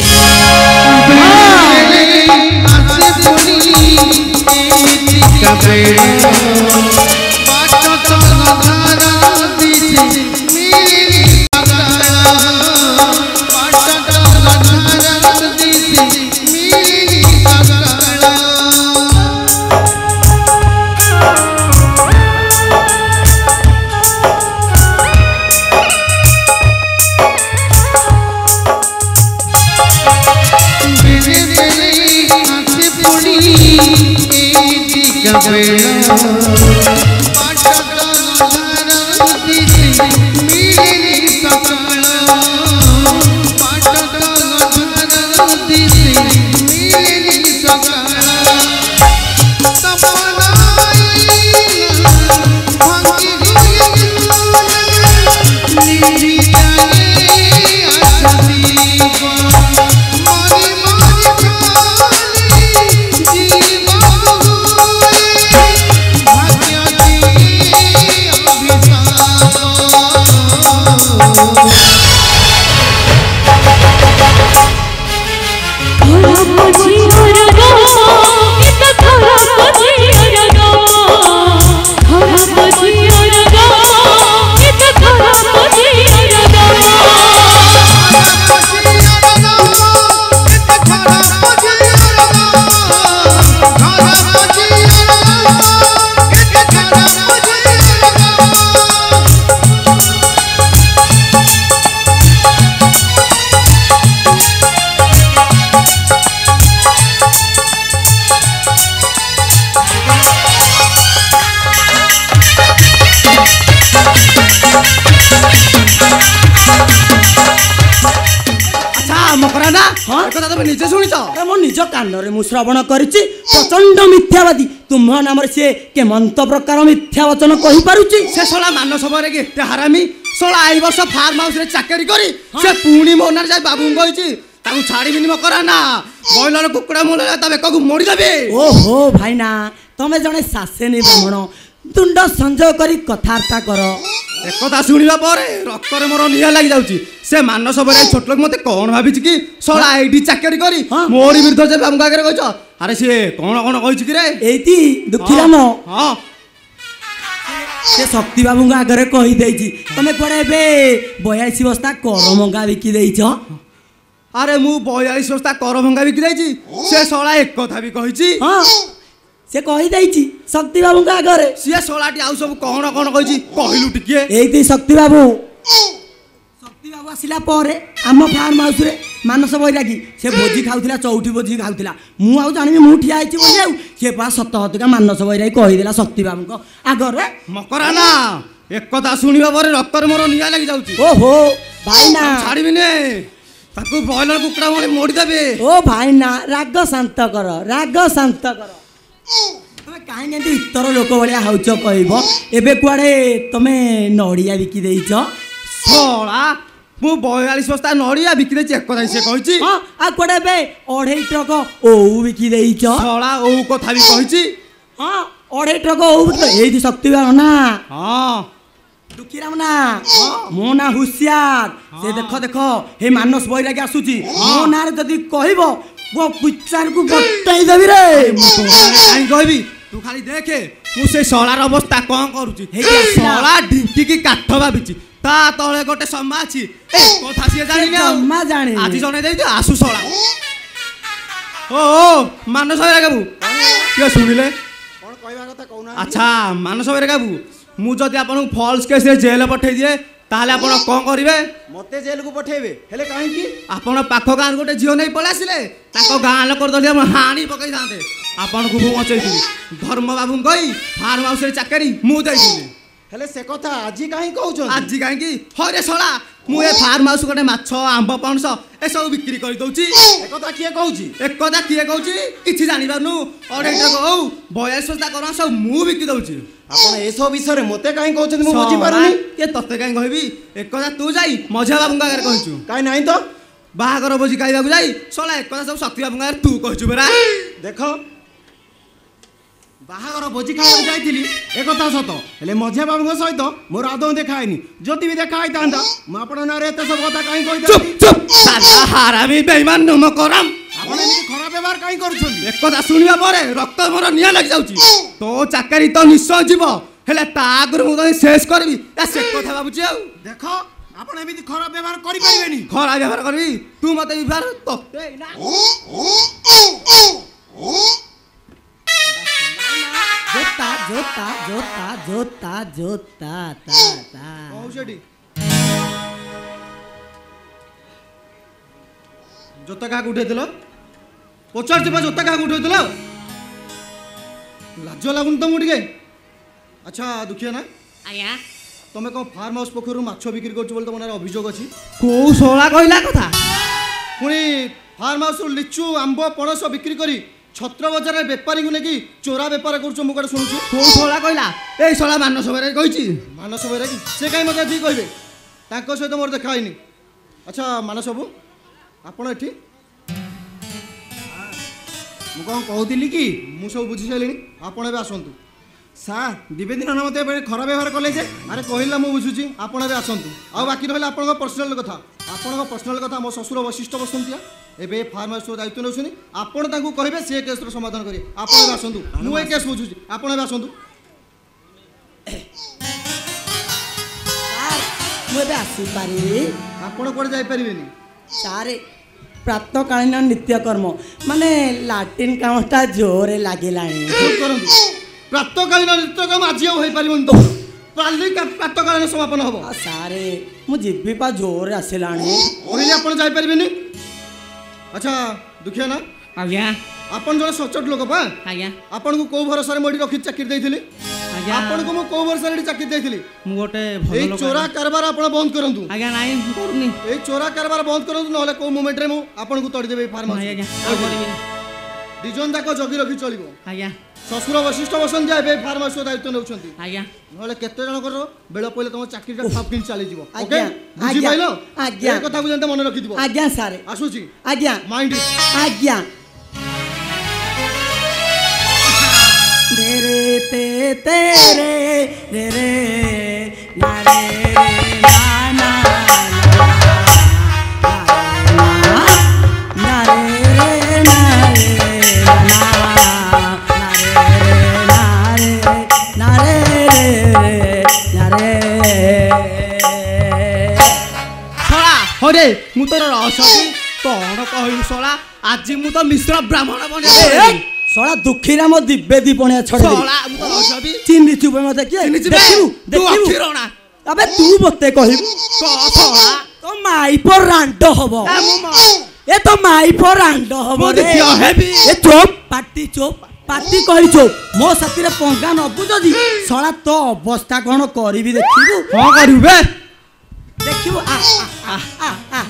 भाग्य ହଁ ଏ କଥା ତମେ ନିଜେ ଶୁଣିଛ? ଆରେ ମୋ ନିଜ କାନରେ ମୁଁ ଶ୍ରବଣ କରିଛି ପ୍ରଚଣ୍ଡ ମିଥ୍ୟାବାଦୀ ତୁମ ନାମରେ ସିଏ କେମନ୍ତ ପ୍ରକାର ମିଥ୍ୟା ବଚନ କହିପାରୁଛି। ସେ ଶଳା ମାନସ ଭୟରେ କି ଏତେ ହାରାମି ଶଳା ଏଇ ବର୍ଷ ଫାର୍ମ ହାଉସରେ ଚାକିରି କରି ସେ ପୁଣି ମୋ ନାଁରେ ଯାଇ ବାବୁଙ୍କୁ କହିଛି ତାକୁ ଛାଡ଼ିବିନି ମକରା ନା ବଇଲର କୁକୁଡ଼ା ମୂଳରେ ତା ବେକକୁ ମୋଡ଼ିଦେବି। ଓହୋ ଭାଇନା ତମେ ଜଣେ ଶାସେନୀ ବ୍ରାହ୍ମଣ ତୁଣ୍ଡ ସଂଯୋଗ କରି କଥାବାର୍ତ୍ତା କର। ଏକଥା ଶୁଣିବା ପରେ ରକ୍ତରେ ମୋର ନିଆଁ ଲାଗି ଯାଉଛି। ସେ ମାନସ ଭୟରେ ଛୋଟ ଲୋକ ମତେ କଣ ଭାବିଛି କି ଶଳା ଏଇଠି ଚାକିରି କରି ହଁ। ମୋରି ବିରୁଦ୍ଧ ଯେ ବାବୁଙ୍କ ଆଗରେ କହିଛ। ଆରେ ସିଏ କଣ କଣ କହିଛି କି ରେ? ଏଇଠି ଦୁଃଖୀରାମ ହଁ ସେ ଶକ୍ତି ବାବୁଙ୍କ ଆଗରେ କହିଦେଇଛି ତମେ କୁଆଡେ ଏବେ ବୟାଳିଶ ବସ୍ତା କରମଙ୍ଗା ବିକି ଦେଇଛ। ଆରେ ମୁଁ ବୟାଳିଶ ବସ୍ତା କରଭଙ୍ଗା ବିକି ଦେଇଛି ସେ ଶଳା ଏକଥା ବି କହିଛି। ହଁ ସେ କହିଦେଇଛି ଶକ୍ତି ବାବୁଙ୍କ ଆଗରେ। ସିଏ ଶଳାଟି ଆଉ ସବୁ କଣ କଣ କହିଛି କହିଲୁ ଟିକେ। ଏଇଠି ଶକ୍ତି ବାବୁ ଶକ୍ତି ବାବୁ ଆସିଲା ପରେ ଆମ ଫାର୍ମ ହାଉସରେ ମାନସ ବୈରାଗୀ ସେ ଭୋଜି ଖାଉଥିଲା ଚଉଠି ଭୋଜି ଖାଉଥିଲା ମୁଁ ଆଉ ଜାଣିବି ମୁଁ ଠିଆ ହେଇଛି ବୋଲି ଆଉ ସେ ପା ସତ ସତକା ମାନସ ବୈରାଗୀ କହିଦେଲା ଶକ୍ତି ବାବୁଙ୍କ ଆଗରେ। ମକରା ନା ଏକଥା ଶୁଣିବା ପରେ ରକ୍ତରେ ମୋର ନିଆଁ ଲାଗି ଯାଉଛି। ଓହୋ ଭାଇନା ଛାଡ଼ିବିନି ତାକୁ ବଏଲର କୁକୁଡ଼ା ଭଳି ମୋଡ଼ିଦେବି। ଓ ଭାଇନା ରାଗ ଶାନ୍ତ କର ରାଗ ଶାନ୍ତ କର। ତମେ କାହିଁକି ଏମିତି ଇତର ଲୋକ ଭଳିଆ ହଉଛ କହିବ। ଏବେ କୁଆଡେ ତମେ ନଡ଼ିଆ ବିକି ଦେଇଛ। ଶଳା ମୁଁ ବୟାଳିଶ ବସ୍ତା ନଡ଼ିଆ ବିକି ଦେଇଛି ଏକଥା ସେ କହିଛି। ହଁ ଆଉ କୁଆଡେ ଏବେ ଅଢେଇ ଟ୍ରକ ଓଉ ବିକି ଦେଇଛ। ଶଳା ଓଉ କଥା ବି କହିଛି। ହଁ ଅଢେଇ ଟ୍ରକ ଓଉ ବିକି ଏଇଠି ଶକ୍ତି ବାବୁ ନା ହଁ ଦୁଃଖୀରାମ ନା ମୋ ନାଁ ହୁସିଆର। ସେ ଦେଖ ଦେଖ ହେ ମାନସ ବୈରାଗୀ ଆସୁଛି ମୋ ନାଁରେ ଯଦି କହିବ ମୋ ପିଚାରକୁ ବଟାଇ ଦେବି ରେ। କାହିଁ କହିବି ତୁ ଖାଲି ଦେଖେ ମୁଁ ସେ ଶଳାର ଅବସ୍ଥା କଣ କରୁଛି। ହେଇକି ଆସିଲା। ଶଳା ଢିଙ୍କିକି କାଠ ଭାବିଛି ତା ତଳେ ଗୋଟେ ସମା ଅଛି ଏ କଥା ସିଏ ଜାଣିନି ଆଉ। ଜମା ଜାଣିନି। ଆଜି ଜଣେଇ ଦେଇଛି ଆସୁ ଶଳା। ଓ ଓ ମାନସ ବୈରାଗୀ ବାବୁ କିଏ ଶୁଣିଲେ କଣ କହିବା କଥା କହୁନା। ଆଚ୍ଛା ମାନସ ବୈରାଗୀ ବାବୁ ମୁଁ ଯଦି ଆପଣଙ୍କୁ ଫଲ୍ସ କେସ୍ରେ ଜେଲ୍ ପଠେଇ ଦିଏ ତାହେଲେ ଆପଣ କ'ଣ କରିବେ? ମତେ ଜେଲକୁ ପଠେଇବେ ହେଲେ କାହିଁକି? ଆପଣ ପାଖ ଗାଁରୁ ଗୋଟେ ଝିଅ ନେଇ ପଳେଇ ଆସିଲେ ତାଙ୍କ ଗାଁ ଲୋକ ଯଦି ଆପଣ ହାଣି ପକେଇଥାନ୍ତେ ଆପଣଙ୍କୁ ମୁଁ ବଞ୍ଚେଇଥିଲି। ଧର୍ମ ବାବୁଙ୍କୁ କହି ଫାର୍ମ ହାଉସରେ ଚାକିରି ମୁଁ ଦେଇଥିଲି। ହେଲେ ସେ କଥା ଆଜି କାହିଁ କହୁଛନ୍ତି? ଆଜି କାହିଁକି ହରେ ଶଳା ମୁଁ ଏ ଫାର୍ମ ହାଉସ ଗୋଟେ ମାଛ ଆମ୍ବ ପଣସ ଏସବୁ ବିକ୍ରି କରିଦଉଛି। ଏକଥା କିଏ କହୁଛି? ଏକଥା କିଏ କହୁଛି କିଛି ଜାଣିପାରୁନୁ। ଅଢେଇ ଟଙ୍କା ହଉ ବୟାଳିଶ ବସ୍ତା କର ସବୁ ମୁଁ ବିକି ଦଉଛି। ଆପଣ ଏସବୁ ବିଷୟରେ ମତେ କାହିଁ କହୁଛନ୍ତି ମୁଁ ବୁଝିପାରୁନି। କିଏ ତତେ କାହିଁ କହିବି ଏକଥା ତୁ ଯାଇ ମଝିଆ ବାବୁଙ୍କ ଆଗରେ କହିଛୁ। କାହିଁ ନାହିଁ ତ ବାହାଘର ଭୋଜି ଖାଇବାକୁ ଯାଇ ଶଳା ଏକଥା ସବୁ ଶକ୍ତି ବାବୁଙ୍କ ଆଗରେ ତୁ କହିଛୁ ପରା। ଦେଖ ବାହାଘର ଭୋଜି ଖାଇବାକୁ ଯାଇଥିଲି ଏକଥା ସତ ହେଲେ ମଝିଆ ବାବୁଙ୍କ ସହିତ ମୋର ଆଦୌ ଦେଖା ହେଇନି। ଯଦି ବି ଦେଖା ହେଇଥାନ୍ତା ମୁଁ ଆପଣଙ୍କ ନାଁରେ ଏତେ ସବୁ କଥା କାହିଁ ଚୁପ କହିଥାନ୍ତି? ଚୁପ ସାଲା ହାରାମି ବେଇମାନ ନମ କରାମ। ଆପଣ ଏମିତି ଖରାପ ବ୍ୟବହାର କାହିଁ କରୁଛନ୍ତି? ଏକଥା ଶୁଣିବା ପରେ ରକ୍ତ ମୋର ନିଆଁ ଲାଗି ଯାଉଛି। ତୋ ଚାକିରି ତ ନିଶ୍ଚୟ ଯିବ ହେଲେ ତା ଆଗରୁ ମୁଁ ତତେ ଶେଷ କରିବି ସେ କଥା ଭାବୁଛି। ଆଉ ଦେଖ ଆପଣ ଏମିତି ଖରାପ ବ୍ୟବହାର କରିପାରିବେନି। ଖରା ବ୍ୟବହାର କରିବି ତୁ ମତେ ବ୍ୟବହାର ତତେ ଏଇନା ଜୋତା ଜୋତା ଜୋତା ଜୋତା ଜୋତା ତା ତା କହୁ ସେଠି ଜୋତା କାହାକୁ ଉଠେଇଥିଲ? ପଚାରୁଛି ବା ଜୋତା କାହାକୁ ଉଠେଇଥିଲ? ଲାଜ ଲାଗୁନି ତମକୁ ଟିକେ? ଆଚ୍ଛା ଦୁଃଖିଆ ନା ଆଜ୍ଞା ତମେ କ'ଣ ଫାର୍ମ ହାଉସ୍ ପକ୍ଷରୁ ମାଛ ବିକ୍ରି କରୁଛ ବୋଲି ତମ ନାଁରେ ଅଭିଯୋଗ ଅଛି? କୋଉ ଶଳା କହିଲା କଥା? ପୁଣି ଫାର୍ମ ହାଉସ୍ରୁ ଲିଚୁ ଆମ୍ବ ପଣସ ବିକ୍ରି କରି ଛତ୍ର ବଜାରରେ ବେପାରୀଙ୍କୁ ନେଇକି ଚୋରା ବେପାର କରୁଛ ମୁଁ କୁଆଡ଼େ ଶୁଣୁଛୁ। କୋଉ ଶଳା କହିଲା? ଏଇ ଶଳା ମାନସ ବୈରାଗୀ କହିଛି। ମାନସ ବୈରାଗୀ ସେ କାହିଁ ମୋତେ ଏଠିକି କହିବେ? ତାଙ୍କ ସହିତ ମୋର ଦେଖା ହେଇନି। ଆଚ୍ଛା ମାନସ ବାବୁ ଆପଣ ଏଠି? ମୁଁ କଣ କହୁଥିଲି କି ମୁଁ ସବୁ ବୁଝି ସାରିଲିଣି ଆପଣ ଏବେ ଆସନ୍ତୁ। ସାର୍ ଦିବେଦୀ ନନା ମତେ ଏବେ ଖରାପ ବ୍ୟବହାର କଲେ ଯେ। ଆରେ କହିଲା ମୁଁ ବୁଝୁଛି ଆପଣ ଏବେ ଆସନ୍ତୁ। ଆଉ ବାକି ରହିଲା ଆପଣଙ୍କ ପର୍ସନାଲ କଥା। ଆପଣଙ୍କ ପର୍ସନାଲ କଥା ମୋ ଶ୍ୱଶୁର ବଶିଷ୍ଠ ବସନ୍ତିଆ ଏବେ ଫାର୍ମ ହାଉସ୍ର ଦାୟିତ୍ୱ ନେଉଛନ୍ତି। ଆପଣ ତାଙ୍କୁ କହିବେ ସେ କେସ୍ର ସମାଧାନ କରିବେ। ଆପଣ ଏବେ ଆସନ୍ତୁ ମୁଁ ଏ କେସ୍ ବୁଝୁଛି ଆପଣ ଏବେ ଆସନ୍ତୁ। ସାର୍ ମୁଁ ଏବେ ଆସିପାରିବି? ଆପଣ କୁଆଡ଼େ ଯାଇପାରିବେନି। ସାର୍ ପ୍ରାତଃକାଳୀନ ନିତ୍ୟକର୍ମ ମାନେ ଲାଟ୍ରିନ୍ କାମଟା ଜୋରରେ ଲାଗିଲାଣି। ଚୁପ୍ କରନ୍ତୁ। ପ୍ରାତଃକାଳୀନ ନିତ୍ୟକର୍ମ ଆଜି ଆଉ ହେଇପାରିବନି ତ କାଲି ପ୍ରାତଃକାଳୀନ ସମାପନ ହେବ। ସାରେ ମୁଁ ଯିବି ପା ଜୋରରେ ଆସିଲାଣି। କହିଲେ ଆପଣ ଯାଇପାରିବେନି। ଆଚ୍ଛା ଦୁଃଖିଆ ନା ଆଜ୍ଞା ଆପଣ ଜଣେ ସଚୋଟ ଲୋକ ପା ଆଜ୍ଞା ଆପଣଙ୍କୁ କେଉଁ ଭରସାରେ ମୁଁ ଏଠି ରଖି ଚାକିରି ଦେଇଥିଲି? ଆଜ୍ଞା। ଆପଣଙ୍କୁ ମୁଁ କୋଉ ବର୍ଷରେ ଏଠି ଚାକିରି ଦେଇଥିଲି ମୁଁ ଗୋଟେ ଏଇ ଭଲ ଚୋରା ଲୋକ କାରବାର ଆପଣ ବନ୍ଦ କରନ୍ତୁ ଆଜ୍ଞା ନାଇଁ ମୁଁ କରୁନି ଏଇ ଚୋରା କାରବାର ବନ୍ଦ କରନ୍ତୁ ନହେଲେ କୋଉ ମୋମେଣ୍ଟରେ ମୁଁ ଆପଣଙ୍କୁ ତଡ଼ିଦେବି ଏଇ ଫାର୍ମ ନାଇଁ ଆଜ୍ଞା ଆଉ କରିବିନି ଦି ଜଣ ଯାକ ଜଗି ରଖି ଚଳିବ ଆଜ୍ଞା ଶ୍ୱଶୁର ବଶିଷ୍ଠ ବସନ୍ତ ଯା ଏବେ ଫାର୍ମ ହାଉସ ଦାୟିତ୍ୱ ନେଉଛନ୍ତି ଆଜ୍ଞା ନହେଲେ କେତେ ଜଣଙ୍କର ବେଳ ପଇଲେ ତମ ଚାକିରିଟା ଠପ୍ କିନି ଚାଲିଯିବ ଓକେ ଆଜ୍ଞା, ବୁଝିପାଇଲ ଆଜ୍ଞା। ଏ କଥାକୁ ଯେମିତି ମନେ ରଖିଥିବ ଆଜ୍ଞା ସାର୍ ଆସୁଛି ଆଜ୍ଞା ମାଇଣ୍ଡ आज्ञा तेरे ते तेरे रे रे ना रे रे ना ना ना रे रे ना रे ना ना रे रे ना रे ଶଳା ହରେ ମୁଁ ତୋର ରସବି କଣ କହିଲୁ ଶଳା ଆଜି ମୁଁ ତ ମିଶ୍ର ବ୍ରାହ୍ମଣ ବନେଇବି ଶଳା ଦୁଃଖୀରାମ ଦିବେଦୀ ପଣିଆ ଛଡେଇ ଶଳା ମୁଁ ତ ରସବି ଚିହ୍ନିଥିବୁ ମତେ କିଏ ଚିହ୍ନିଛି ଦେଖିବୁ ତୁ ଦେଖିବୁ ଅକ୍ଷରଣା ଆବେ ତୁ ମତେ କହିବୁ କ ଶଳା ତ ମାଇପ ରାଣ୍ଡ ହବ ଆ ମୁଁ ମ ଏ ତ ମାଇପ ରାଣ୍ଡ ହବ ମୁଁ ରେ ଦେଖିଆ ହେବି ଏ ଚୋପ ପାଟି ଚୋପ ପାଟି କହି ଚୋପ ମୋ ସାଥିରେ ପଙ୍ଗା ନବୁ ଯଦି ଶଳା ତ ଅବସ୍ଥା କଣ କରିବି ଦେଖିବୁ କଣ କରିବୁ ବେ ଦେଖିବୁ ଆ ଆ ଆ ଆ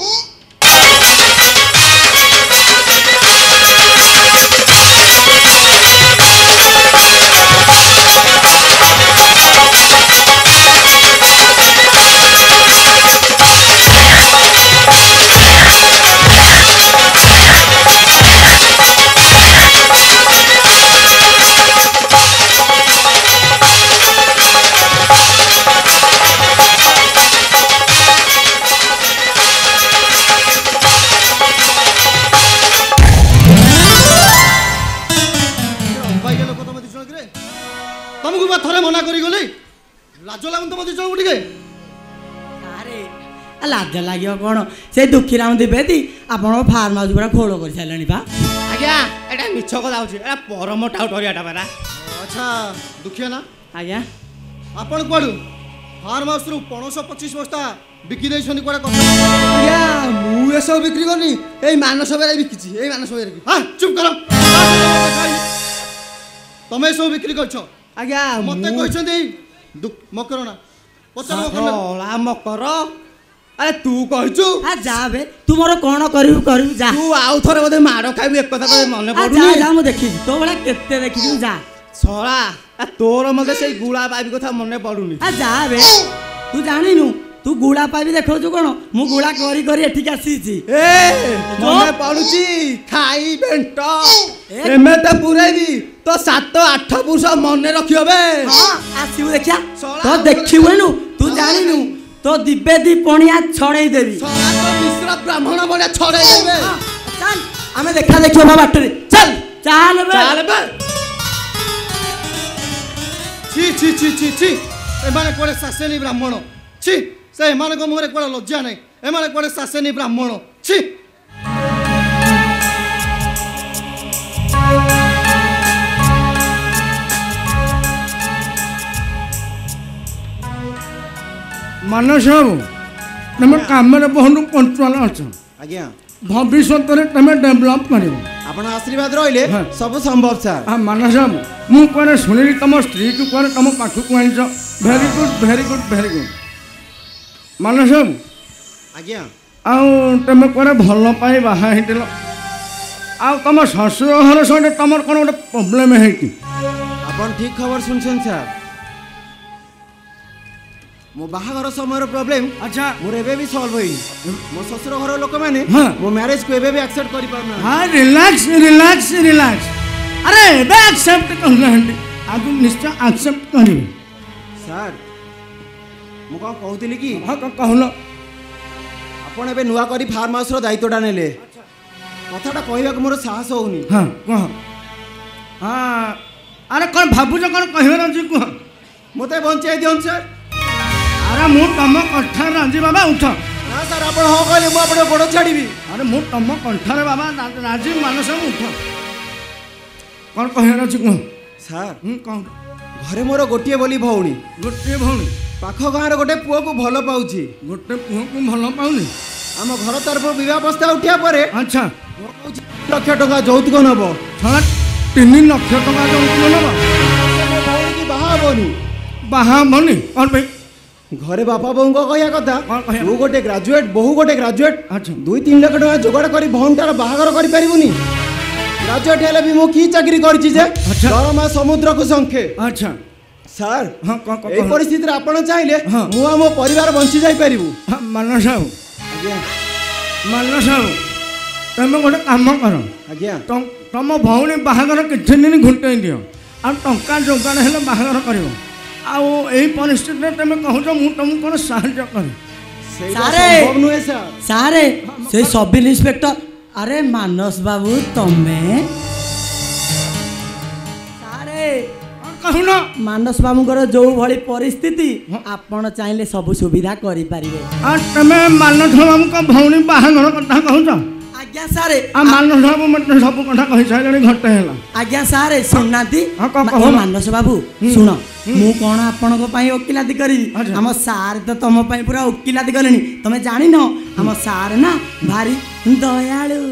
ଅବାଗିଆ ଲୋକ ତମ ଦି ଜଣ କିରେ ତମକୁ ବା ଥରେ ମନା କରି ଗଲି ଲାଜ ଲାଗୁନି ତମ ଦି ଜଣଙ୍କୁ ଟିକେ ଆରେ ଆ ଲାଜ ଲାଗିବ କଣ ସେ ଦୁଃଖୀରାମ ଦିବେଦୀ ଆପଣଙ୍କ ଫାର୍ମ ହାଉସ ପୁରା ଖୋଳ କରି ସାରିଲାଣି ପା ଆଜ୍ଞା ଏଟା ମିଛ କଥା ହଉଛି ଏଟା ପରମ ଟାଉଟରିଆଟା ପରା ଆଚ୍ଛା ଦୁଃଖିଆ ନା ଆଜ୍ଞା ଆପଣ କୁଆଡୁ ଫାର୍ମ ହାଉସରୁ ପଣସ ପଚିଶ ବସ୍ତା ବିକି ଦେଇଛନ୍ତି କୁଆଡେ କଥା ଆଜ୍ଞା ମୁଁ ଏସବୁ ବିକ୍ରି କରିନି ଏଇ ମାନସଭାରେ ବିକିଛି ଏଇ ମାନସଭାରେ ହଁ ଚୁପ୍ କର ତମେ ଏସବୁ ବିକ୍ରି କରିଛ ଆଜ୍ଞା ମତେ କହିଛନ୍ତି ଏଇ ଦୁ- ମକରଣା ପଚାର ମକରଣା ଶଳା ମକର ଆରେ ତୁ କହିଛୁ ଆ ଯା ବେ ତୁ ମୋର କଣ କରିବୁ କରିବୁ ଯା ତୁ ଆଉ ଥରେ ବୋଧେ ମାଡ଼ ଖାଇବୁ ଏକ କଥା ତୋତେ ମନେ ଆ ଯା ପଡୁନି ଯା ମୁଁ ଦେଖିଛି ତୋ ଭଳିଆ କେତେ ଦେଖିଛୁ ଯା ଶଳା ଆ ତୋର ମତେ ସେଇ ଗୁଳା ପାଇବି କଥା ମନେ ପଡୁନି ଆ ଯା ବେ ତୁ ଜାଣିନୁ ତୁ ଗୁଳା ପାଇବି ଦେଖାଉଛୁ କଣ ମୁଁ ଗୁଳା କରି କରି ଏଠିକି ଆସିଛି ଏ ମନେ ପଡୁଛି ଖାଇ ବେଣ୍ଟ ଏମେତେ ପୁରେଇବି ତ ସାତ ଆଠ ପୁରୁଷ ମନେ ରଖିବ ବେ ହଁ ଆସିବୁ ଦେଖିଆ ଶଳା ତ ଦେଖିବୁନୁ ତୁ ଜାଣିନୁ ତୋ ଦିବେଦୀ ପଣିଆ ଛଡେଇ ଦେବି ଶଳା ତ ମିଶ୍ର ବ୍ରାହ୍ମଣ ଭଳିଆ ଛଡେଇ ଦେବେ ହଁ, ଚାଲ ଆମେ ଦେଖା ଦେଖିବା ବା ବାଟରେ ଚାଲ ଚାଲ ବେ ଚାଲେ ବେ ଛି ଛି ଛି ଛି ଛି ଏମାନେ କୁଆଡେ ଶାସେନି ବ୍ରାହ୍ମଣ ଛି ସେ ଏମାନଙ୍କ ମୁହଁରେ କୁଆଡେ ଲଜ୍ଜା ନାହିଁ ଏମାନେ କୁଆଡେ ଶାସେନି ବ୍ରାହ୍ମଣ ଛି ମାନସ ବାବୁ ତମେ କାମରେ ବହୁତ ପଞ୍ଚୁଆଲ ଅଛ ଆଜ୍ଞା ଭବିଷ୍ୟତରେ ତମେ ଡେଭଲପ କରିବ ଆପଣ ଆଶୀର୍ବାଦ ରହିଲେ ହଁ। ସବୁ ସମ୍ଭବ ସାର୍ ଆଉ ମାନସ ବାବୁ ମୁଁ କୁଆଡ଼େ ଶୁଣିଲି ତମ ସ୍ତ୍ରୀକୁ କୁଆଡ଼େ ତମ ପାଖକୁ ଆଣିଛ very good very good very good Manas ବାବୁ ଆଜ୍ଞା ଆଉ ତମେ କୁଆଡ଼େ ଭଲ ପାଇ ବାହା ହେଇଥିଲ ଆଉ ତମ ଶ୍ୱଶୁର ଘର ସହିତ ତମର କ'ଣ ଗୋଟେ ପ୍ରୋବ୍ଲେମ୍ ହେଇଛି ଆପଣ ଠିକ ଖବର ଶୁଣିଛନ୍ତି ସାର୍ ମୋ ବାହାଘର ସମୟର ପ୍ରୋବ୍ଲେମ୍ ଆଚ୍ଛା ମୋର ଏବେ ବି ସଲ୍ଭ ହେଇନି ମୋ ଶ୍ୱଶୁର ଘର ଲୋକମାନେ ହଁ। ମୋ ମ୍ୟାରେଜକୁ ଏବେ ବି ଆକ୍ସେପ୍ଟ କରିପାରୁନାହାନ୍ତି ହଁ ରିଲାକ୍ସ ରିଲାକ୍ସ ରିଲାକ୍ସ ଆରେ ଏବେ ଆକ୍ସେପ୍ଟ କରୁନାହାନ୍ତି ଆଗକୁ ନିଶ୍ଚୟ ଆକ୍ସେପ୍ଟ କରିବେ ସାର୍ ମୁଁ କ'ଣ କହୁଥିଲି କି ହଁ କ'ଣ କହୁନ ଆପଣ ଏବେ ନୂଆ କରି ଫାର୍ମ ହାଉସର ଦାୟିତ୍ୱଟା ନେଲେ କଥାଟା କହିବାକୁ ମୋର ସାହସ ହଉନି ହଁ କୁହ ହଁ ଆରେ କ'ଣ ଭାବୁଛ କ'ଣ କହିବାର ଅଛି କୁହ ମୋତେ ବଞ୍ଚାଇ ଦିଅନ୍ତୁ ସାର୍ ଆରେ ମୁଁ ତମ କଣ୍ଠରେ ରାଜି ବାବା ଉଠ ନା ସାର୍ ଆପଣ ହଁ କହିଲେ ମୁଁ ଆପଣଙ୍କ ଗୋଡ଼ ଛାଡ଼ିବି ଆରେ ମୁଁ ତମ କଣ୍ଠରେ ବାବା ରା- ରାଜି ମାନସ ଉଠ କ'ଣ କହିବାର ଅଛି କୁହ ସାର୍ ହୁଁ କ'ଣ ଘରେ ମୋର ଗୋଟିଏ ବୋଲି ଭଉଣୀ ଗୋଟିଏ ଭଉଣୀ ପାଖ ଗାଁର ଗୋଟେ ପୁଅକୁ ଭଲ ପାଉଛି ଗୋଟେ ପୁଅକୁ ଭଲ ପାଉନି ଆମ ଘର ତରଫରୁ ବିବାହ ପ୍ରସ୍ତାବ ଉଠିବା ପରେ ଆଚ୍ଛା ପୁଅ କହୁଛି ଲକ୍ଷ ଟଙ୍କା ଯୌତୁକ ନେବ ଛଡ଼ା ତିନି ଲକ୍ଷ ଟଙ୍କା ଯୌତୁକ ନେବ ମୋ ଭଉଣୀକି ବାହା ହବନି। ବାହା ହବନି କ'ଣ ପାଇଁ? ଘରେ ବାପା ବୋଉଙ୍କ କହିବା କଥା କ'ଣ କହିବା? ତୁ ଗୋଟେ ଗ୍ରାଜୁଏଟ୍ ବୋହୁ ଗୋଟେ ଗ୍ରାଜୁଏଟ୍ ଆଚ୍ଛା। ଦୁଇ ତିନି ଲକ୍ଷ ଟଙ୍କା ଯୋଗାଡ଼ କରି ଭଉଣୀଟାର ବାହାଘର କରିପାରିବୁନି। ଗ୍ରାଜୁଏଟ୍ ହେଲେ ବି ମୁଁ କି ଚାକିରି କରିଛି ଯେ ଆଚ୍ଛା। ଦରମା ସମୁଦ୍ରକୁ ଶଙ୍ଖେ। ଆଚ୍ଛା ସାର୍ ହଁ କ'ଣ କ'ଣ ଏଇ ପରିସ୍ଥିତିରେ ଆପଣ ଚାହିଁଲେ ହଁ। ମୁଁ ଆଉ ମୋ ପରିବାର ବଞ୍ଚି ଯାଇପାରିବୁ। ମାନସ ବାବୁ ଆଜ୍ଞା ମାନସ ବାବୁ ତମେ ଗୋଟେ କାମ କର ଆଜ୍ଞା ତମ ତମ ଭଉଣୀ ବାହାଘର କିଛି ଦିନ ଘୁଣ୍ଟେଇ ଦିଅ ଆଉ ଟଙ୍କା ଯୋଗାଡ଼ ହେଲେ ବାହାଘର କରିବ। ଆଉ ଏଇ ପରିସ୍ଥିତିରେ ତମେ କହୁଛ ମୁଁ ତମକୁ କ'ଣ ସାହାଯ୍ୟ କରିବି? ସେଇଟା ସାରେ। ସମ୍ଭବ ନୁହେଁ ସାର୍। ସାରେ ସେ ସବ୍ ଇନ୍ସପେକ୍ଟର ଆରେ ମାନସ ବାବୁ ତମେ ସାରେ କହୁନ ମାନସ ବାବୁଙ୍କର ଯୋଉ ଭଳି ପରିସ୍ଥିତି ଆପଣ ଚାହିଁଲେ ସବୁ ସୁବିଧା କରିପାରିବେ। ଆଉ ତମେ ମାନସ ବାବୁଙ୍କ ଭଉଣୀ ବାହାଘର କଥା କହୁଛ? ଆଜ୍ଞା ସାରେ ଆଉ ମାନସ ବାବୁ ମୋତେ ସବୁ କଥା କହିସାରିଲେଣି ଘଟେ ହେଲା। ଆଜ୍ଞା ସାରେ ଶୁଣୁନାହାନ୍ତି ହଁ, କଣ ମା- କହୁନ? ଓ ମାନସ ବାବୁ ଶୁଣ ମୁଁ କ'ଣ ଆପଣଙ୍କ ପାଇଁ ଓକିଲାତି କରିବି? ଆଚ୍ଛା। ଆମ ସାର୍ ତ ତମ ପାଇଁ ପୁରା ଓକିଲାତି କଲେଣି। ତମେ ଜାଣିନ ଆମ ସାର୍ ନା ଭାରି ଦୟାଳୁ।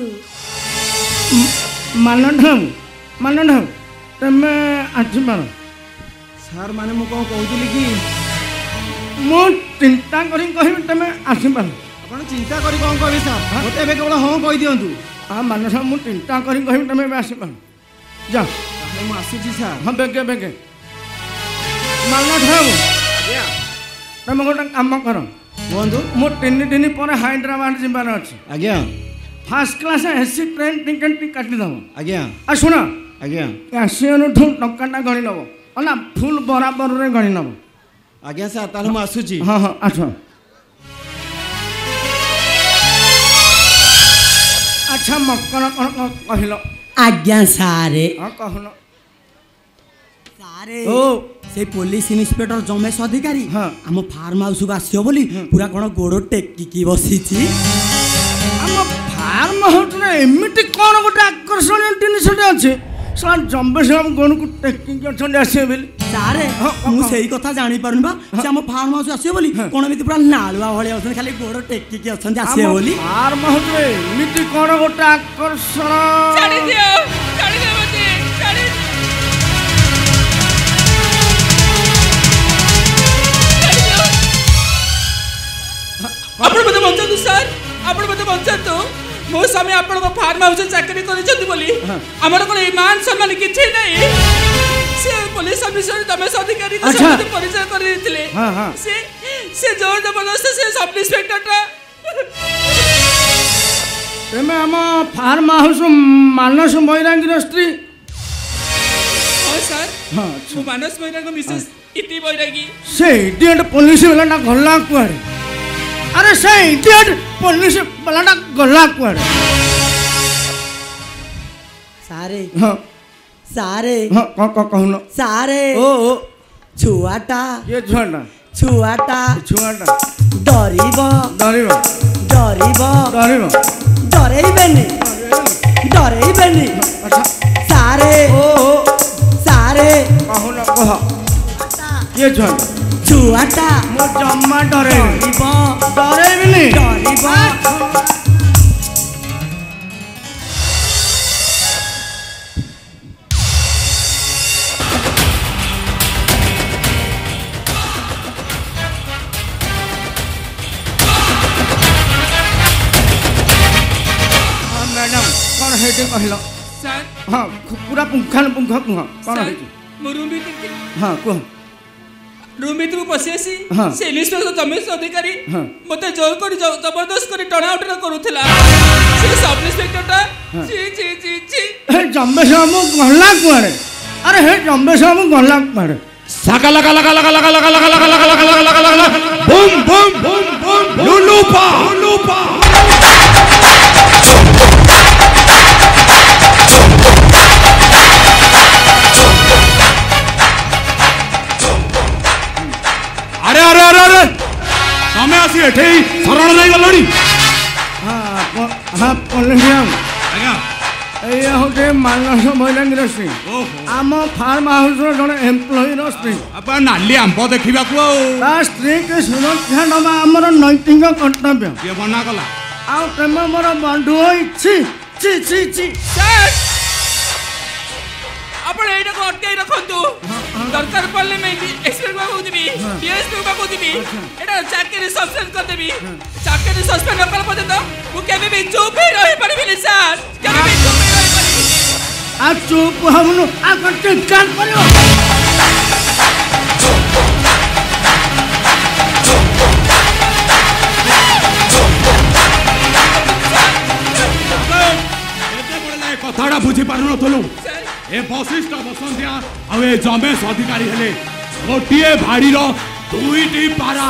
ମାନସ ବାବୁ ମାନସ ବାବୁ ତମେ ଆସିପାର। ସାର୍ ମାନେ ମୁଁ କ'ଣ କହୁଥିଲି କି ମୁଁ ଚିନ୍ତା କରି କହିବି ତମେ ଆସିପାର। ଆପଣ ଚିନ୍ତା କରି କ'ଣ କହିବେ ସାର୍? ମୋତେ ଏବେ କେବଳ ହଁ କହିଦିଅନ୍ତୁ। ହଁ ମାନସ ବାବୁ ମୁଁ ଚିନ୍ତା କରି କହିବି ତମେ ଏବେ ଆସିପାର। ଯା ତାହେଲେ ମୁଁ ଆସୁଛି ସାର୍। ହଁ ବେଗେ ବେଗେ ମାନସ ବାବୁ ତମେ ଗୋଟେ କାମ କର କୁହନ୍ତୁ। ମୁଁ ତିନି ଦିନ ପରେ ହାଇଦ୍ରାବାଦ ଯିବାର ଅଛି। ଆଜ୍ଞା first class AC train ticket କାଟିଦେବ। ଆଜ୍ଞା ଆଉ ଶୁଣ ଆଜ୍ଞା କ୍ୟାସିୟରଠୁ ଟଙ୍କାଟା ଗଣି ନେବ ନା ଫୁଲ୍ ବରାବରରେ ଗଣି ନେବ। ଆଜ୍ଞା ସାର୍ ତାହେଲେ ମୁଁ ଆସୁଛି। ହଁ ହଁ ଆସ। ଆଚ୍ଛା ମକର କ'ଣ କ'ଣ କହିଲ? ଆଜ୍ଞା ସାରେ ହଁ କହୁନ। ସାରେ ଓ ସେ ପୋଲିସ ଇନ୍ସପେକ୍ଟର ଜମେଶ ଅଧିକାରୀ ହଁ। ଆମ ଫାର୍ମ ହାଉସକୁ ଆସିବ ବୋଲି ପୁରା କ'ଣ ଗୋଡ଼ ଟେକିକି ବସିଛି। ଆମ ଫାର୍ମ ହାଉସରେ ଏମିତି କ'ଣ ଗୋଟେ ଆକର୍ଷଣୀୟ ଜିନିଷଟେ ଅଛି ସାର୍ ଜମ୍ବେଶ ବାବୁ ଗୋଣକୁ ଟେକିକି ଅଛନ୍ତି ଆସିବେ ବୋଲି। ସାରେ ହଁ, ହଁ, ମୁଁ ହଁ। ସେଇ କଥା ଜାଣିପାରୁନି ବା ସେ ଆମ ଫାର୍ମ ହାଉସ ଆସିବ ବୋଲି କ'ଣ ଏମିତି ପୁରା ନାଳୁଆ ଭଳିଆ ଅଛନ୍ତି ଖାଲି ଗୋଡ଼ ଟେକିକି ଅଛନ୍ତି ଆସିବେ ଆମ ବୋଲି। ଫାର୍ମ ହାଉସରେ ଏମିତି କ'ଣ ଗୋଟେ ଆକର୍ଷଣ। ଛାଡ଼ିଦିଅ ଛାଡ଼ିଦିଅ ମୋତେ ଛାଡ଼ି ଆପଣ ମୋତେ ବଞ୍ଚାନ୍ତୁ ସାର୍ ଆପଣ ମୋତେ ବଞ୍ଚାନ୍ତୁ। ମୋ ସ୍ୱାମୀ ଆପଣଙ୍କ ଫାର୍ମ ହାଉସରେ ଚାକିରି କରିଛନ୍ତି ବୋଲି ଆମର କ'ଣ ଇମାନ ସମ୍ମାନ କିଛି ନାହିଁ। ସେ ପୋଲିସ ଅଫିସର ରମେଶ ଅଧିକାରୀଙ୍କ ଆଚ୍ଛା। ସହିତ ପରିଚୟ କରିଦେଇଥିଲେ। ହଁ, ହଁ। ସେ ସେ ଜୋର ଜବରଦସ୍ତ ସେ ସବ୍ ଇନ୍ସପେକ୍ଟରଟା ତେମେ ଆମ ଫାର୍ମ ହାଉସ ମାନସ ବୈରାଗୀର ସ୍ତ୍ରୀ? ହଁ ସାର୍ ହଁ ମୁଁ ମାନସ ବୈରାଗୀଙ୍କ ମିସେସ୍ ଇତି ବୈରାଗୀ। ସେ ଇଡିୟଟ ପୋଲିସ ବାଲାଟା ଗଲା କୁଆଡ଼େ? ଆରେ ସେ ଇଡିୟଟ ପୋଲିସ ବାଲାଟା ଗଲା କୁଆଡ଼େ? ସାରେ ହଁ ସାରେ ହଁ କ'ଣ କ'ଣ କହୁନ? ସାରେ ଓ ଓ ଛୁଆଟା ଇଏ ଛୁଆଟା ଛୁଆଟା ଛୁଆଟା ଡରିବ ଡରିବ ଡରିବ ଡରିବ ଡରେଇବେନି ଡରେଇବେନି ଆଚ୍ଛା ସାରେ ଓ ଓ ସାରେ କହୁନ କହ ଇଏ ଛୁଆଟା ଛୁଆଟା ମୁଁ ଜମା ଡରେଇବି ଡରିବ ଡରେଇବିନି। ଡରିବ ହଁ ମ୍ୟାଡ଼ାମ କ'ଣ ହେଇଛି କହିଲ? ସାର୍ ହଁ ପୁରା ପୁଙ୍ଖାନୁପୁଙ୍ଖ କୁହ କ'ଣ ସାର୍ ହେଇଛି? ମୁଁ ରୁମ୍ ଭିତରେ ହଁ କୁହ। ରୁମ୍ ଭିତରକୁ ପଶି ଆସି ହଁ। ସେ ଇନ୍ସପେକ୍ଟର ରମେଶ ଅଧିକାରୀ ହଁ। ମୋତେ ଜୋର କରି ଜ- ଜବରଦସ୍ତ କରି ଟଣା ଉଟଣା କରୁଥିଲା। ସେ ସବ୍ ଇନ୍ସପେକ୍ଟରଟା ଛି ଛି ଛି ଛି ହେ ଜମ୍ବେଶ ବାବୁ ଗଲା କୁଆଡ଼େ? ଆରେ ହେ ଜମ୍ବେଶ ବାବୁ ଗଲା କୁଆଡ଼େ? ସାକାଲା କାଲା କାଲା କାଲା କାଲା କାଲା କାଲା କାଲା କାଲା କାଲା କାଲା କାଲା କାଲା ବୁମ୍ ବୁମ୍ ବୁମ୍ ବୁମ୍ ଲୁଲୁପା ଲୁଲୁପା ଆରେ ଆରେ ଆରେ ଆରେ ତମେ ଆସି ଏଠି ଶରଣ ନେଇ ଗଲଣି? ହଁ ପ- ହଁ ପୋଲିସ ବାବୁ ଆଜ୍ଞା ଏଇଆ ହେଉଛି ମାନସ ବୈରାଗୀର ସ୍ତ୍ରୀ ଆମ ଫାର୍ମ ହାଉସର ଜଣେ ଏମ୍ପ୍ଲୟିର ସ୍ତ୍ରୀ। ଆପଣ ନାଲି ଆମ୍ବ ଦେଖିବାକୁ ଆଉ ତା ସ୍ତ୍ରୀକି ସୁରକ୍ଷା ଦେବା ଆମର ନୈତିକ କର୍ତ୍ତବ୍ୟ। କିଏ ମନା କଲା? ଆଉ ତମେ ମୋର ବନ୍ଧୁ ହୋଇଛି ଛି ଛି ଛି ସାର୍ आपण एटा को अटकाई रखंतु दरकार पड़ले मैं एक्सपेक्ट को कहूतबी डीएसपी को कहूतबी एटा चाकरी सस्पेंड कर देबी चाकरी सस्पेंड कर पर्यंत मु केबे भी चुप ही रही परिबिनी सर केबे भी चुप ही रही परिबिनी आ चुप हमनु आ कटे कान करियो कथाटा बुझी पार नथलु ए वशिष्ठ बसंतिया आ ए जमेश अधिकारी हेले गोटिए भाड़ी रो दुईटी पारा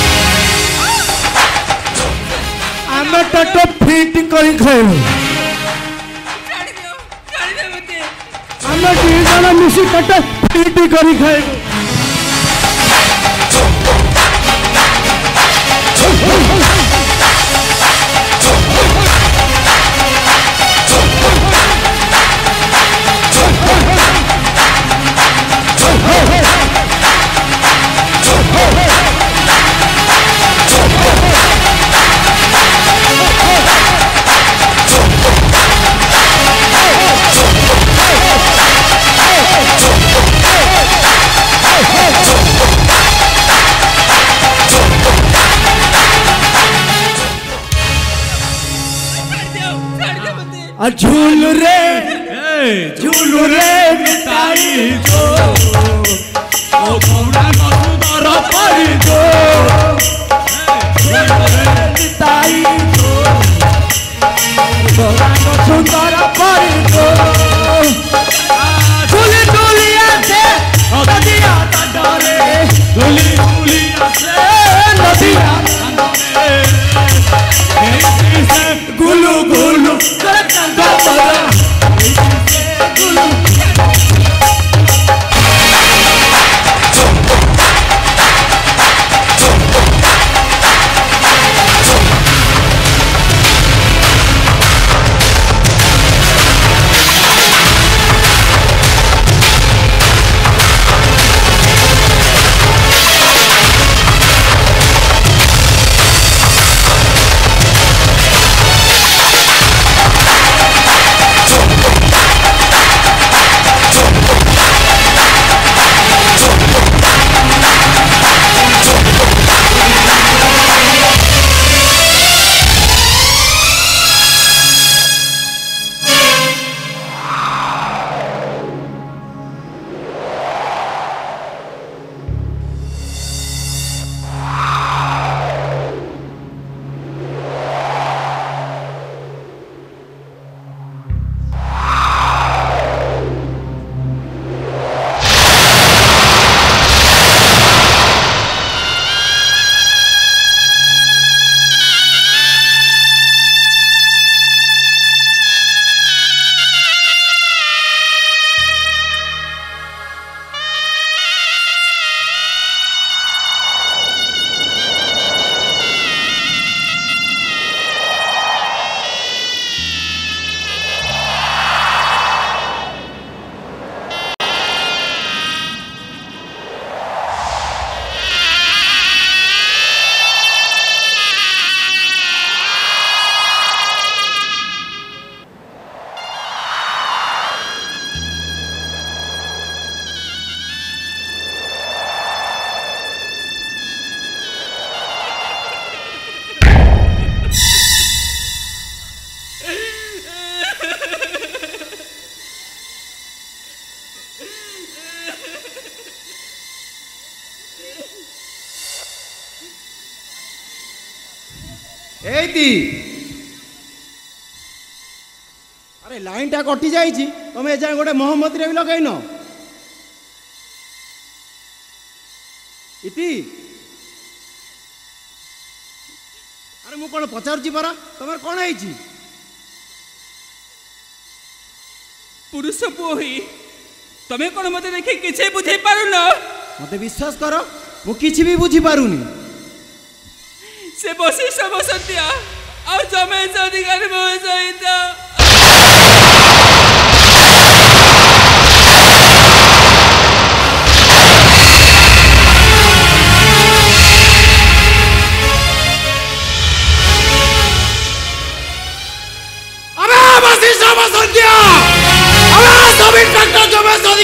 आमे टटो फिट करी खाइबो गाड़ी दियो गाड़ी दे मते आमे दी जण मिसी टटो फिट करी खाइबो आ झूल रे झूल रे मिटाई जो ओ कौड़ा मधुदर परी जो झूल रे मिटाई जो कौड़ा मधुदर परी जो झूली झूलिया से नदिया डरे झूली झूलिया से नदिया डरे गुलू गुलू एती अरे लाइन टा कटि जाइछि तमे एजा गोटे मोहम्मद रे भी लगैन इति अरे मु कोन पचारुछि परा तमर कोन आइछि पुरुष पोही तमे कोन मते देखि किछे बुझै पारुन मते विश्वास करो मु किछि भी बुझी पारुनी से वशिष्ठ बसंतिया और जमेश अधिकारी मो सहित अबे वशिष्ठ बसंतिया अबे सब इंस्पेक्टर जमेश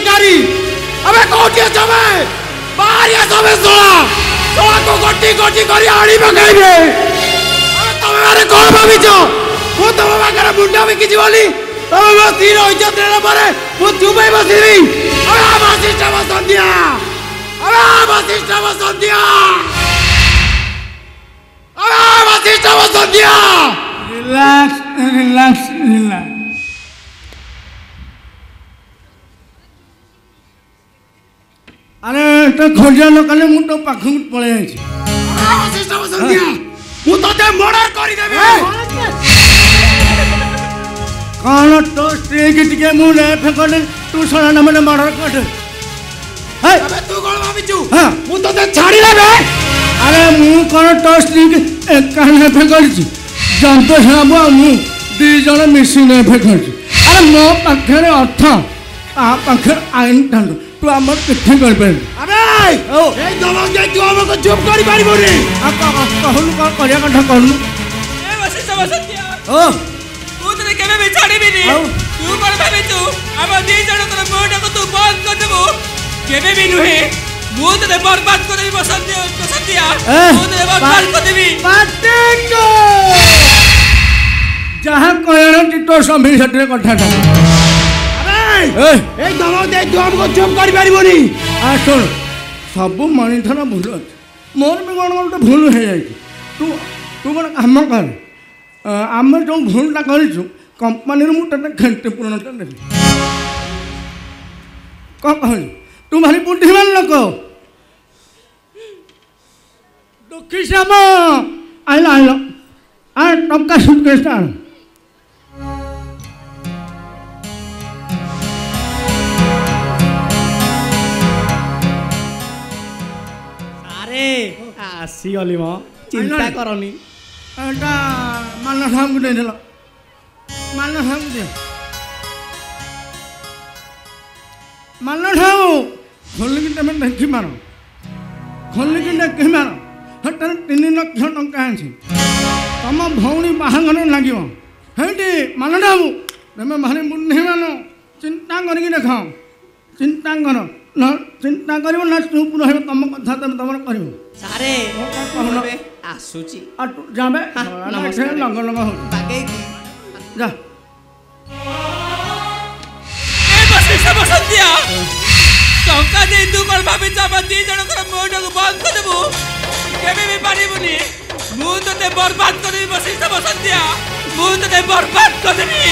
तमे कोठी अछबे बारिया सबे सोला सोला को गोटी गोटी करी आड़ी पकाइबे अबे तमे मारे कोन भाबिचो मु तम बाकर मुंडा में किछि बोली तमे मो तीर इज्जत देला पारे मु चुपे बसिबी अबे वशिष्ठ बसंतिया अबे वशिष्ठ बसंतिया अबे Vashishtha Basantiya relax relax relax अरे तो खोजा लोकाले मु तो पाखु पळे आइछि वशिष्ठ बसंतिया मु तते मर्डर करि देबे कौन तो स्त्री की टिके मुंह ले फेंकने तू सोना न मने मर्डर कर हे अबे तू कोन भाबिचु हां मु तते छाड़ी लेबे अरे मु कौन तो स्त्री की एक काने फेंकछि जानतो छाबो मु दी जण मिसी ने फेंकछि अरे मो पाखरे अर्थ आ पाखर आइन दंड तू हमर किथे कर पे अबे ओ ए दमक जाय तू हमको चुप करि पारिबो रे आ कहलु का करिया कथा कहलु ए वशिष्ठ बसंतिया ओ तू तो केबे भी छाड़ीबी नी तू कोन भाबी तू हम दी जण कर मोटा को तू बंद कर देबो केबे भी नुहे मु तो बर्बाद कर देबी बसंतिया बसंतिया मु तो बर्बाद कर देबी पाटेको जहां कहण टिटो संभी सटरे कथाटा अबे ए दमक जाय तू हमको चुप करि पारिबो नी आ सुन सब मणिधर भूल अच्छे मोर भी कौन गोटे भूल हो जाए तू तू गोटे काम कर आम जो भूलटा करूँ कंपानी मुझे क्षतिपूर्णता देवी कौन कह तू भारी बुद्धिमान लोक दुखी श्याम आइल आइल आ टंका सुटकेस आण आसीगली म चिंता करनी एटा मान ठाम को देल मान ठाम को दे मान ठाम खोल कि तुम देखी मार खोल कि देखी मार हटार तीन लक्ष टंका आछि तुम भौणी बाहागर लगे हेटी मान ठाम तुम भारी बुद्धिमान चिंता करके देख चिंता कर न चिंता कर ना चुप रह तुम कथा तुम तुम कर सारे आसुची जाबे लंग लंग हो जा ए वशिष्ठ बसंतिया टंका दे तू कोन भाबी चाबा दी जण कर मोटा को बंद कर देबो केबे भी पारिबुनी मु तते बर्बाद कर देबी वशिष्ठ बसंतिया मु तते बर्बाद कर देबी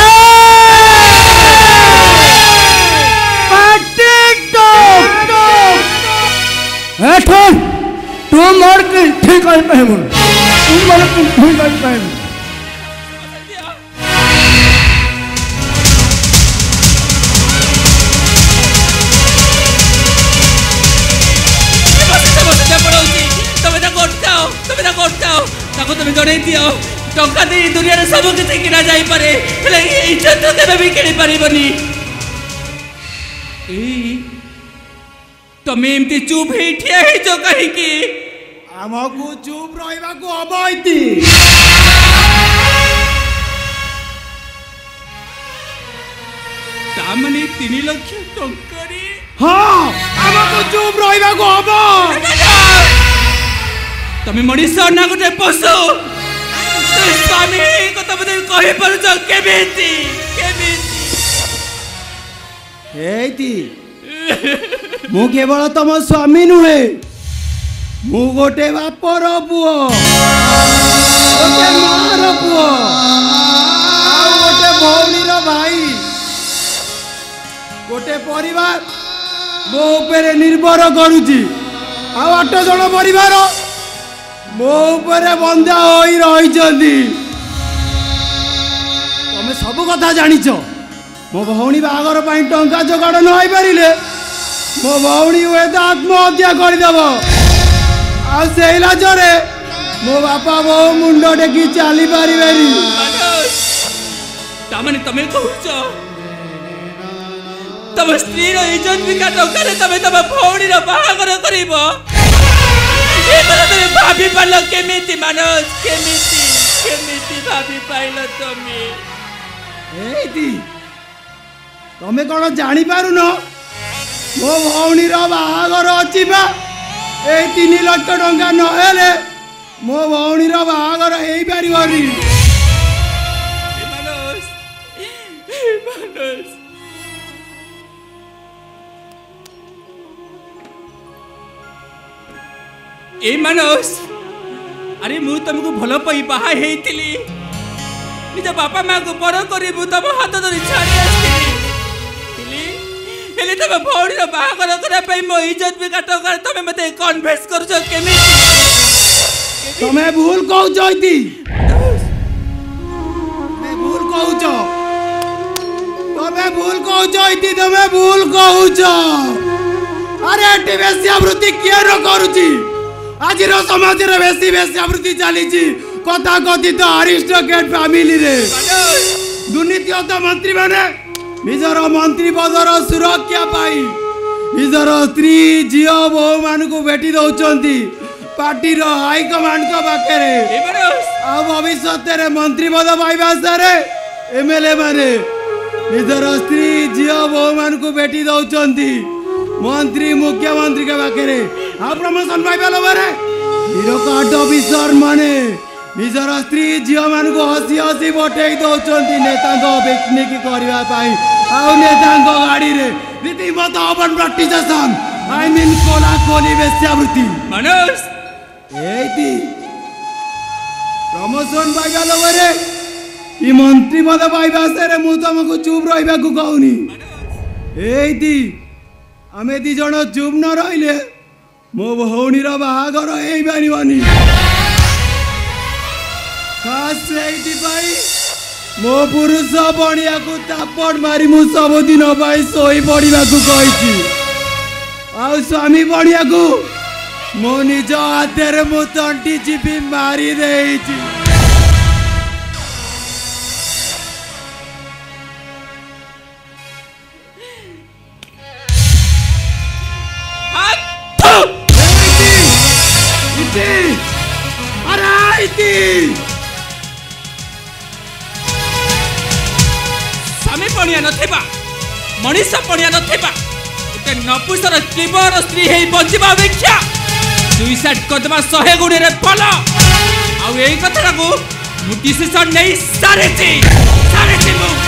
तू मोर के ठीक कर पाएबो तू मोर के ठीक कर पाएबो जन दियो टंका दे दुनिया सब किसी किना जाई पारे इज्जत तो केबे भी किनी पारिबनी तमे एमती चुप हे ठिया हे जो कहि की हमकु चुप रहइबा को अबैती तामने तीन लाख टंका रे हां हमकु चुप रहइबा को हबो तमे मनीष ना गोटे पशु तो स्वामी कथा बदल कहि पर जो केबेती केबेती हेती मु केवल तुम स्वामी नुहे मु गोटे बापर पुओ गोटे मार पुओ आ गोटे भौणीर भाई गोटे परिवार मो ऊपर निर्भर करुची आ आठ जन परिवार मो ऊपर बंधा होई रहिचंदी तमे सब कथा जानिछ मो भौणी बागर पाई टंका जोगाड़ न होई परिले मो भौणी हुए तो आत्महत्या करदेव आ से लाजरे मो बापा बो मुंड टेकी चली पारिबेनी तामने तमे कहूछ तम स्त्री रो इज्जत बिका टंका तमे तम भौणी रो बाहागर करिबो ए तमे तमे भाभी पालो केमिति मानस केमिति केमिति भाभी पाइलो तमे एती तमे कोन जानि पारु न मो भौणीर बाहागर अच्छी बा ए तीन लाख टंका नहेले मो भौणीर बाहागर हो पारिबनी ए मानस अरे मु तुमको भल पाई बाहा हेतिली निज बापा माँ को बड़ करी मु तुम हाथ धरी छाड़ी आसली हेले तुम भौणी बाहागर करने मो इज्जत भी काट कर तुम मत कन्फेस कर तुम्हें भूल कहूच भूल कहूच तुम्हें भूल कहूच तुम्हें भूल कहूच अरे एटी वेश्यावृत्ति किए न करुची आज समाज रे बेसी वेश्यावृत्ति चली कथा कथित अरिस्टोक्रेट फैमिली रे दुर्नीतिगत मंत्री माने निजर मंत्री पदर सुरक्षा पाई निजर स्त्री झील बहु मान को भेटी दौरान पार्टी हाईकमांड को पाखे भविष्य में मंत्री पद पाइबा सारे एमएलए माने निजर स्त्री झील बहु मान को भेटी दौरान मंत्री मुख्यमंत्री के पाखे आ प्रमोशन पाइबा लोभरे ब्यूरोक्राट ऑफिसर माने निजर स्त्री झील मान को हसी हसी बटई दौरान नेता पिकनिक करने नेता गाड़ी रे रीतिमत ओपन प्रतिशत आई मीन कोला कोली वेश्यावृत्ति मनोज एती प्रमोशन पाइबा लोभरे ई मंत्री पद पाइबा से मु तुमको चुप रहा कहूनी एती आमे दी जन चुप न रहिले मो भौणीर बाहागर हो पारिबनी खास से मो पुरुष बणिया को तापड़ मारी मु सबुदिन शोई पड़ा कही आ स्वामी बणिया को मो निज हाथ मु तंटी चिपी मारी दे स्वामी पणिया नथिबा मनीष पणिया नथिबा गोटे नपुसर क्लीबर स्त्री हे बंचिबा अपेक्षा सुइसाइड करदमा सौ गुणे रे भल आ एई कथरा को मु डिसिजन नै सारे छी सारे छी मु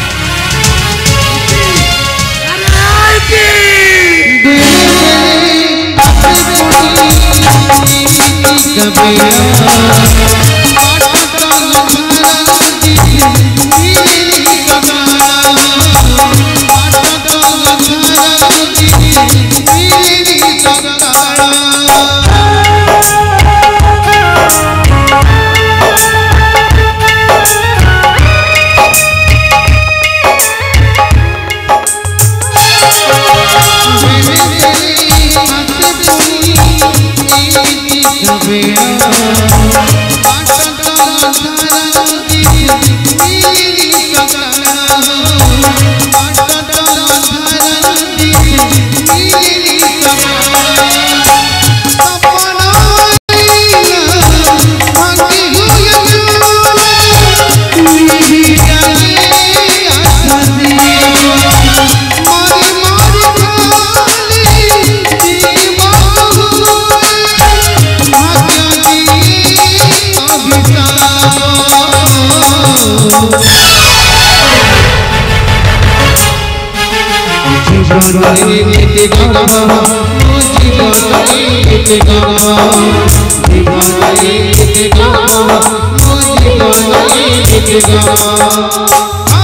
जीवन